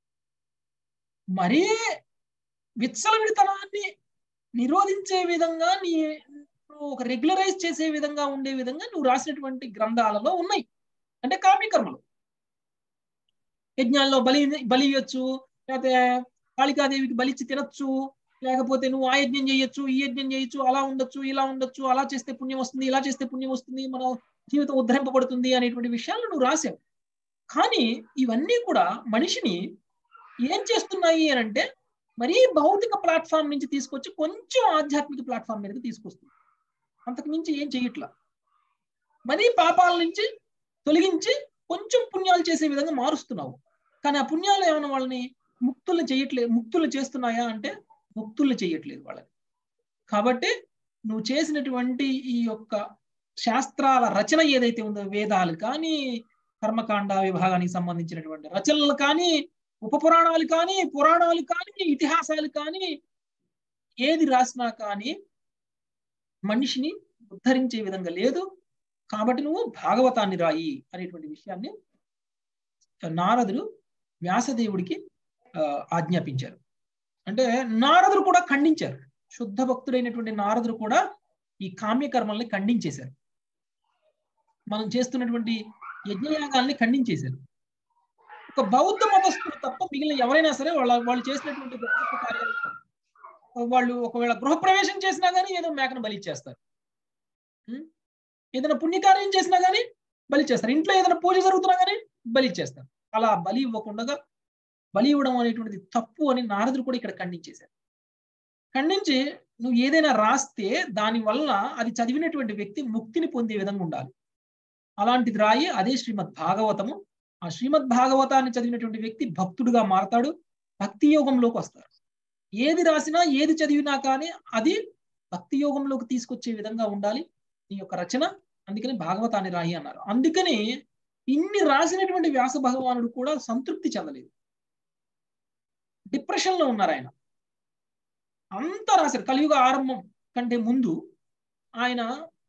మరీ విత్సలవిడితనాన్ని నిరోధించే విధంగా నీ ఒక రెగ్యులరైజ్ చేసే విధంగా ఉండే విధంగా నువ్వు రాసినటువంటి గ్రంథాలలో ఉన్నాయి. అంటే కామ్యకర్మలు. యజ్ఞాల్లో బలి బలి ఇవ్వచ్చు, లేకపోతే కాళికాదేవికి బలిచ్చి తినొచ్చు, లేకపోతే నువ్వు ఆ యజ్ఞం చేయొచ్చు, ఈ యజ్ఞం చేయొచ్చు, అలా ఉండొచ్చు, ఇలా ఉండొచ్చు, అలా చేస్తే పుణ్యం వస్తుంది, ఇలా చేస్తే పుణ్యం వస్తుంది, మన జీవితం ఉద్ధరింపబడుతుంది అనేటువంటి విషయాలు నువ్వు రాసావు. కానీ ఇవన్నీ కూడా మనిషిని ఏం చేస్తున్నాయి అని అంటే మరీ భౌతిక ప్లాట్ఫామ్ నుంచి తీసుకొచ్చి కొంచెం ఆధ్యాత్మిక ప్లాట్ఫామ్ మీదకి తీసుకొస్తుంది. అంతకు మించి ఏం చేయట్లా. మరీ పాపాల నుంచి తొలగించి కొంచెం పుణ్యాలు చేసే విధంగా మారుస్తున్నావు. కానీ ఆ పుణ్యాలు ఏమైనా వాళ్ళని ముక్తులు చేయట్లేదు, ముక్తులు చేస్తున్నాయా అంటే ముక్తులు చేయట్లేదు వాళ్ళని. కాబట్టి నువ్వు చేసినటువంటి ఈ యొక్క శాస్త్రాల రచన ఏదైతే ఉందో, వేదాలు కానీ, కర్మకాండ విభాగానికి సంబంధించినటువంటి రచనలు కానీ, ఉపపురాణాలు కానీ, పురాణాలు కానీ, ఇతిహాసాలు కానీ, ఏది రాసినా కానీ మనిషిని ఉద్ధరించే విధంగా లేదు. కాబట్టి నువ్వు భాగవతాన్ని రాయి అనేటువంటి విషయాన్ని నారదుడు వ్యాసదేవుడికి ఆజ్ఞాపించారు. అంటే నారదుడు కూడా ఖండించారు. శుద్ధ భక్తుడైనటువంటి నారదుడు కూడా ఈ కామ్యకర్మల్ని ఖండించేశారు. మనం చేస్తున్నటువంటి యజ్ఞయాగాల్ని ఖండించేశారు. ఒక బౌద్ధ మతస్థులు తప్ప మిగిలిన ఎవరైనా సరే వాళ్ళ వాళ్ళు చేసినటువంటి గొప్ప కార్యాలు, వాళ్ళు ఒకవేళ గృహప్రవేశం చేసినా కానీ ఏదో మేకను బలి చేస్తారు, ఏదైనా పుణ్యకార్యం చేసినా కానీ బలి చేస్తారు, ఇంట్లో ఏదైనా పూజ జరుగుతున్నా కానీ బలి చేస్తారు. అలా బలి ఇవ్వకుండా బలి ఇవ్వడం అనేటువంటిది తప్పు అని నారదుడు కూడా ఇక్కడ ఖండించేశారు. ఖండించి నువ్వు ఏదైనా రాస్తే దాని వల్ల అది చదివినటువంటి వ్యక్తి ముక్తిని పొందే విధంగా ఉండాలి. అలాంటిది రాయి, అదే శ్రీమద్ భాగవతము. ఆ శ్రీమద్ భాగవతాన్ని చదివినటువంటి వ్యక్తి భక్తుడుగా మారతాడు, భక్తి యోగంలోకి వస్తాడు. ఏది రాసినా ఏది చదివినా కానీ అది భక్తి యోగంలోకి తీసుకొచ్చే విధంగా ఉండాలి నీ యొక్క రచన. అందుకని భాగవతాన్ని రాయి అన్నారు. అందుకని ఇన్ని రాసినటువంటి వ్యాస భగవానుడు కూడా సంతృప్తి చెందలేదు, డిప్రెషన్ లో ఉన్నారు ఆయన. అంతా రాశారు. కలియుగ ఆరంభం కంటే ముందు ఆయన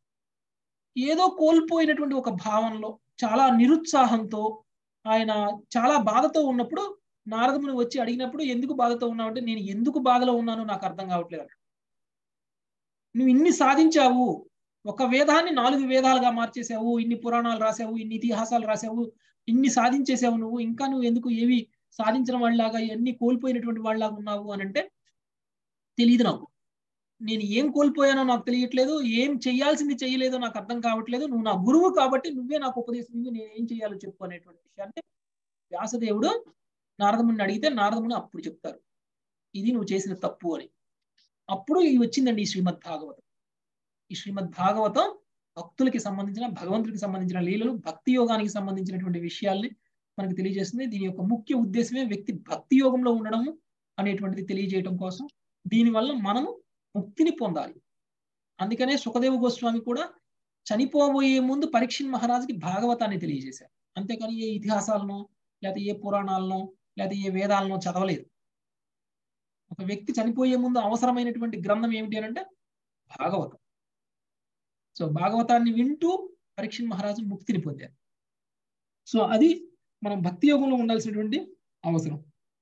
ఏదో కోల్పోయినటువంటి ఒక భావనలో, చాలా నిరుత్సాహంతో, ఆయన చాలా బాధతో ఉన్నప్పుడు నారదుని వచ్చి అడిగినప్పుడు ఎందుకు బాధతో ఉన్నావు అంటే, నేను ఎందుకు బాధలో ఉన్నానో నాకు అర్థం కావట్లేదు. నువ్వు ఇన్ని సాధించావు, ఒక వేదాన్ని నాలుగు వేదాలుగా మార్చేసావు, ఇన్ని పురాణాలు రాసావు, ఇన్ని ఇతిహాసాలు రాసావు, ఇన్ని సాధించేసావు, నువ్వు ఇంకా నువ్వు ఎందుకు ఏవి సాధించిన వాళ్ళలాగా ఇవన్నీ కోల్పోయినటువంటి వాళ్ళలాగా ఉన్నావు అని అంటే, తెలియదు నాకు, నేను ఏం కోల్పోయానో నాకు తెలియట్లేదు, ఏం చెయ్యాల్సింది చెయ్యలేదో నాకు అర్థం కావట్లేదు, నువ్వు నా గురువు కాబట్టి నువ్వే నాకు ఉపదేశం, నేను ఏం చెయ్యాలో చెప్పు అనేటువంటి విషయాన్ని వ్యాసదేవుడు నారదముని అడిగితే నారదముని అప్పుడు చెప్తారు, ఇది నువ్వు చేసిన తప్పు అని. అప్పుడు ఇది వచ్చిందండి ఈ శ్రీమద్ భాగవతం. ఈ శ్రీమద్ భాగవతం భక్తులకి సంబంధించిన, భగవంతుడికి సంబంధించిన లీలలు, భక్తి యోగానికి సంబంధించినటువంటి విషయాల్ని మనకు తెలియజేస్తుంది. దీని యొక్క ముఖ్య ఉద్దేశమే వ్యక్తి భక్తి యోగంలో ఉండడము అనేటువంటిది తెలియజేయడం కోసం. దీనివల్ల మనము ముక్తిని పొందాలి. అందుకనే సుఖదేవ గోస్వామి కూడా చనిపోబోయే ముందు పరీక్షిత్ మహారాజుకి భాగవతాన్ని తెలియజేశారు. అంతేకాని ఏ ఇతిహాసాలను, లేకపోతే ఏ పురాణాలను, లేకపోతే ఏ వేదాలను చదవలేదు. ఒక వ్యక్తి చనిపోయే ముందు అవసరమైనటువంటి గ్రంథం ఏమిటి అంటే భాగవతం. సో భాగవతాన్ని వింటూ పరీక్షిత్ మహారాజు ముక్తిని పొందారు. సో అది మనం భక్తి యోగంలో ఉండాల్సినటువంటి అవసరం.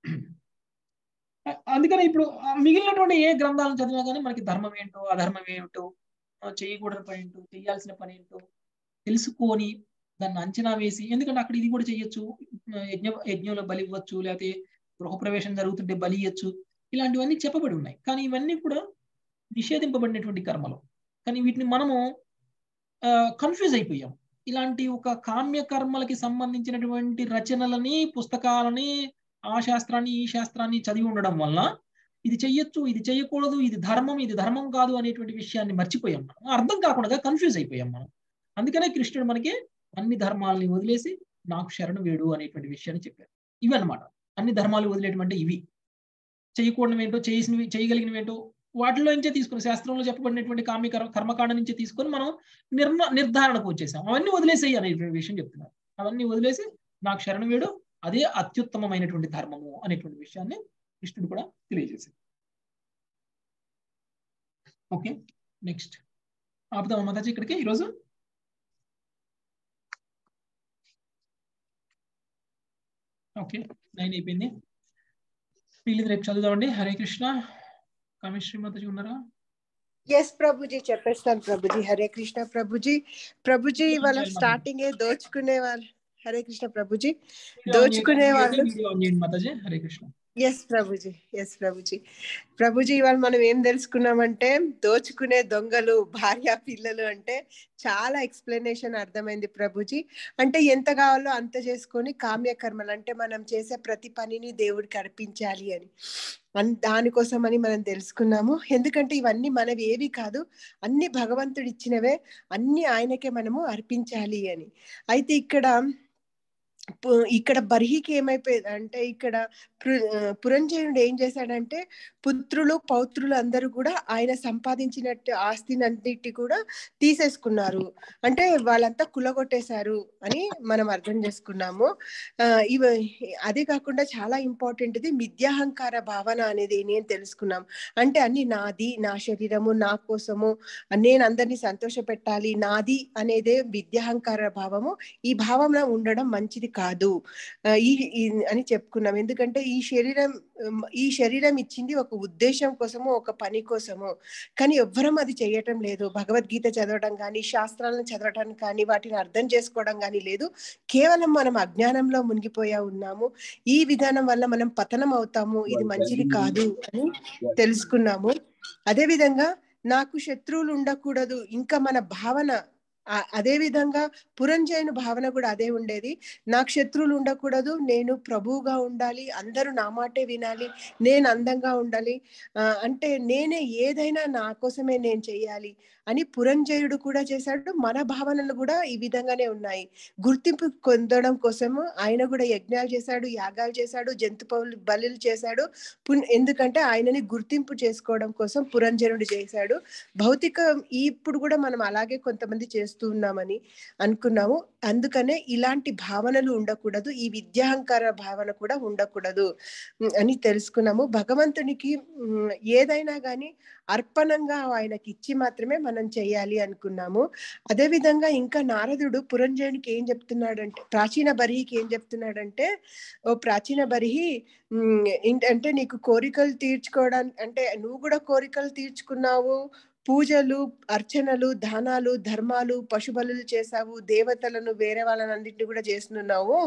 అందుకని ఇప్పుడు మిగిలినటువంటి ఏ గ్రంథాలను చదివినా కానీ మనకి ధర్మం ఏంటో, అధర్మం ఏమిటో, చేయకూడని పని ఏంటో, చేయాల్సిన పని ఏంటో తెలుసుకొని దాన్ని అంచనా వేసి, ఎందుకంటే అక్కడ ఇది కూడా చెయ్యొచ్చు, యజ్ఞ యజ్ఞంలో బలి ఇవ్వచ్చు, లేకపోతే గృహప్రవేశం జరుగుతుంటే బలి ఇవ్వచ్చు, ఇలాంటివన్నీ చెప్పబడి ఉన్నాయి. కానీ ఇవన్నీ కూడా నిషేధింపబడినటువంటి కర్మలు. కానీ వీటిని మనము కన్ఫ్యూజ్ అయిపోయాం. ఇలాంటి ఒక కామ్య కర్మలకి సంబంధించినటువంటి రచనలని, పుస్తకాలని, ఆ శాస్త్రాన్ని ఈ శాస్త్రాన్ని చదివి ఉండడం వల్ల ఇది చెయ్యొచ్చు, ఇది చెయ్యకూడదు, ఇది ధర్మం, ఇది ధర్మం కాదు అనేటువంటి విషయాన్ని మర్చిపోయాం. మనం అర్థం కాకుండా కన్ఫ్యూజ్ అయిపోయాం మనం. అందుకనే కృష్ణుడు మనకి అన్ని ధర్మాలని వదిలేసి నాకు శరణు వేడు అనేటువంటి విషయాన్ని చెప్పారు. ఇవి అన్నమాట అన్ని ధర్మాలు వదిలేటువంటి ఇవి. చేయకూడనివి ఏంటో, చేసినవి చేయగలిగినవి ఏంటో వాటిలో నుంచే తీసుకుని, శాస్త్రంలో చెప్పబడినటువంటి కామ్య కర్మకాండ నుంచే తీసుకొని మనం నిర్మ నిర్ధారణకు వచ్చేసాం. అవన్నీ వదిలేసేయి అనేటువంటి విషయం చెప్తున్నారు. అవన్నీ వదిలేసి నాకు శరణు వేడు, అదే అత్యుత్తమమైనటువంటి ధర్మము అనేటువంటి విషయాన్ని కృష్ణుడు కూడా తెలియజేశారు. ఓకే, నెక్స్ట్ ఆపుదామా మాతాజీ ఇక్కడికి ఈరోజు? ఓకే, నైన్ అయిపోయింది. వీళ్ళది రేపు చదువుదామండి. హరే కృష్ణ. కామేశ్వరి మాతాజీ ఉన్నారా? ఎస్ ప్రభుజీ, చెప్పేస్తాను ప్రభుజీ. హరే కృష్ణ ప్రభుజీ. ప్రభుజీ ఇవాళ స్టార్టింగ్ దోచుకునే వాళ్ళు. హరే కృష్ణ ప్రభుజీ. దోచుకునే వాళ్ళు. మాతాజీ హరే కృష్ణ. ఎస్ ప్రభుజీ, ఎస్ ప్రభుజీ. ప్రభుజీ ఇవాళ మనం ఏం తెలుసుకున్నామంటే, దోచుకునే దొంగలు, భార్య పిల్లలు అంటే చాలా ఎక్స్ప్లెనేషన్ అర్థమైంది ప్రభుజీ. అంటే ఎంత కావాలో అంత చేసుకొని కామ్య కర్మలు అంటే మనం చేసే ప్రతి పనిని దేవుడికి అర్పించాలి అని, దానికోసం అని మనం తెలుసుకున్నాము. ఎందుకంటే ఇవన్నీ మనవి ఏవి కాదు, అన్ని భగవంతుడు ఇచ్చినవే, అన్ని ఆయనకే మనము అర్పించాలి అని. అయితే ఇక్కడ ఇక్కడ బర్హికి ఏమైపోయింది అంటే, ఇక్కడ పురంజయుడు ఏం చేశాడంటే, పుత్రులు పౌత్రులు అందరూ కూడా ఆయన సంపాదించినట్టు ఆస్తిని అన్నిటి కూడా తీసేసుకున్నారు. అంటే వాళ్ళంతా కులగొట్టేశారు అని మనం అర్థం చేసుకున్నాము. ఆ ఇవ అదే కాకుండా చాలా ఇంపార్టెంట్ ఇది మిథ్యాహంకార భావన అనేది నేను తెలుసుకున్నాం. అంటే అన్ని నాది, నా శరీరము, నా కోసము, నేను అందరినీ సంతోష పెట్టాలి, నాది అనేదే విద్యాహంకార భావము. ఈ భావన ఉండడం మంచిది కాదు ఈ అని చెప్పుకున్నాం. ఎందుకంటే ఈ శరీరం ఈ శరీరం ఇచ్చింది ఒక ఉద్దేశం కోసము, ఒక పని కోసము. కానీ ఎవ్వరం అది చేయటం లేదు. భగవద్గీత చదవడం కానీ, శాస్త్రాలను చదవడం కానీ, వాటిని అర్థం చేసుకోవడం కానీ లేదు. కేవలం మనం అజ్ఞానంలో మునిగిపోయా ఉన్నాము. ఈ విధానం వల్ల మనం పతనం అవుతాము. ఇది మంచిది కాదు అని తెలుసుకున్నాము. అదే విధంగా నాకు శత్రువులు ఉండకూడదు, ఇంకా మన భావన అదే విధంగా పురంజయుని భావన కూడా అదే ఉండేది. నాకు శత్రువులు ఉండకూడదు, నేను ప్రభువుగా ఉండాలి, అందరూ నా మాటే వినాలి, నేను అందంగా ఉండాలి, అంటే నేనే ఏదైనా నా కోసమే నేను చెయ్యాలి అని పురంజయుడు కూడా చేశాడు. మన భావనలు కూడా ఈ విధంగానే ఉన్నాయి. గుర్తింపు పొందడం కోసము ఆయన కూడా యజ్ఞాలు చేశాడు, యాగాలు చేశాడు, జంతు బలులు చేశాడు. ఎందుకంటే ఆయనని గుర్తింపు చేసుకోవడం కోసం పురంజయుడు చేశాడు. భౌతిక ఇప్పుడు కూడా మనం అలాగే కొంతమంది చేస్తూ ఉన్నామని అనుకున్నాము. అందుకనే ఇలాంటి భావనలు ఉండకూడదు, ఈ విద్యాహంకార భావన కూడా ఉండకూడదు అని తెలుసుకున్నాము. భగవంతునికి ఏదైనా కానీ అర్పణంగా ఆయనకి ఇచ్చి మాత్రమే మనం చేయాలి అనుకున్నాము. అదే విధంగా ఇంకా నారదుడు పురంజయునికి ఏం చెప్తున్నాడంటే, ప్రాచీన బర్హికి ఏం చెప్తున్నాడంటే, ఓ ప్రాచీన బర్హి అంటే నీకు కోరికలు తీర్చుకోవడానికి, అంటే నువ్వు కూడా కోరికలు తీర్చుకున్నావు, పూజలు, అర్చనలు, దానాలు, ధర్మాలు, పశుబలులు చేసావు, దేవతలను వేరే వాళ్ళని అన్నింటినీ కూడా చేస్తున్నావు.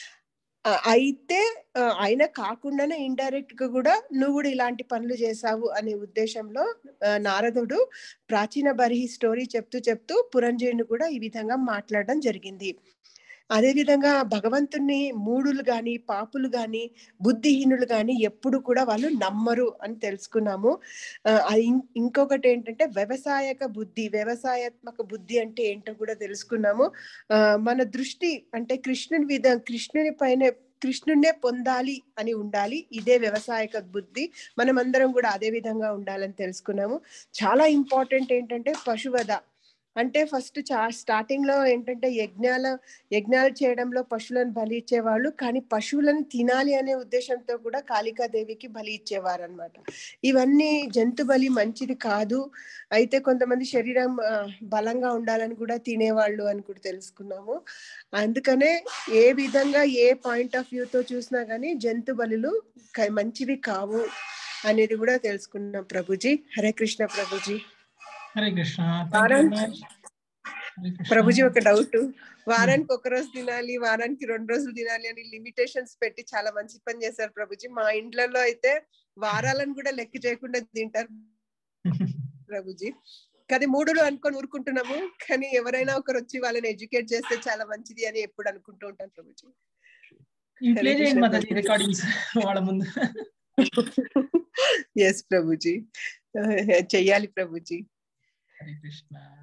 అయితే ఆయన కాకుండానే ఇండైరెక్ట్ గా కూడా నువ్వు కూడా ఇలాంటి పనులు చేసావు అనే ఉద్దేశంలో నారదుడు ప్రాచీన బర్హి స్టోరీ చెప్తూ చెప్తూ పురంజయుని కూడా ఈ విధంగా మాట్లాడడం జరిగింది. అదే విధంగా భగవంతుని మూడులు గాని పాపులు గాని బుద్ధిహీనులు గాని ఎప్పుడు కూడా వాళ్ళు నమ్మరు అని తెలుసుకున్నాము. ఇంకొకటి ఏంటంటే వ్యవసాయక బుద్ధి, వ్యవసాయాత్మక బుద్ధి అంటే ఏంటో కూడా తెలుసుకున్నాము. ఆ మన దృష్టి అంటే కృష్ణుని విధ కృష్ణుని పైన కృష్ణున్నే పొందాలి అని ఉండాలి. ఇదే వ్యవసాయక బుద్ధి. మనం అందరం కూడా అదే విధంగా ఉండాలని తెలుసుకున్నాము. చాలా ఇంపార్టెంట్ ఏంటంటే పశువధ అంటే ఫస్ట్ చా స్టార్టింగ్ లో ఏంటంటే యజ్ఞాల యజ్ఞాలు చేయడంలో పశువులను బలి ఇచ్చేవాళ్ళు, కానీ పశువులను తినాలి అనే ఉద్దేశంతో కూడా కాళికాదేవికి బలి ఇచ్చేవారు అనమాట. ఇవన్నీ జంతు బలి మంచిది కాదు. అయితే కొంతమంది శరీరం బలంగా ఉండాలని కూడా తినేవాళ్ళు అని కూడా తెలుసుకున్నాము. అందుకనే ఏ విధంగా ఏ పాయింట్ ఆఫ్ వ్యూతో చూసినా కానీ జంతు బలులు మంచివి కావు అనేది కూడా తెలుసుకున్నాం ప్రభుజీ. హరే కృష్ణ ప్రభుజీ. హరే కృష్ణ. ప్రభుజీ ఒక డౌట్, వారానికి ఒక రోజు తినాలి, వారానికి రెండు రోజులు తినాలి అని లిమిటేషన్స్ పెట్టి చాలా మంచి పని చేశారు ప్రభుజీ. మా ఇండ్లలో అయితే వారాలను కూడా లెక్క చేయకుండా తింటారు ప్రభుజీ. కానీ మూడులు అనుకొని ఊరుకుంటున్నాము, కానీ ఎవరైనా ఒకరు వచ్చి వాళ్ళని ఎడ్యుకేట్ చేస్తే చాలా మంచిది అని ఎప్పుడు అనుకుంటూ ఉంటాను ప్రభుజీ. వాళ్ళ ముందు ఎస్ ప్రభుజీ, చెయ్యాలి ప్రభుజీ. హరే కృష్ణ.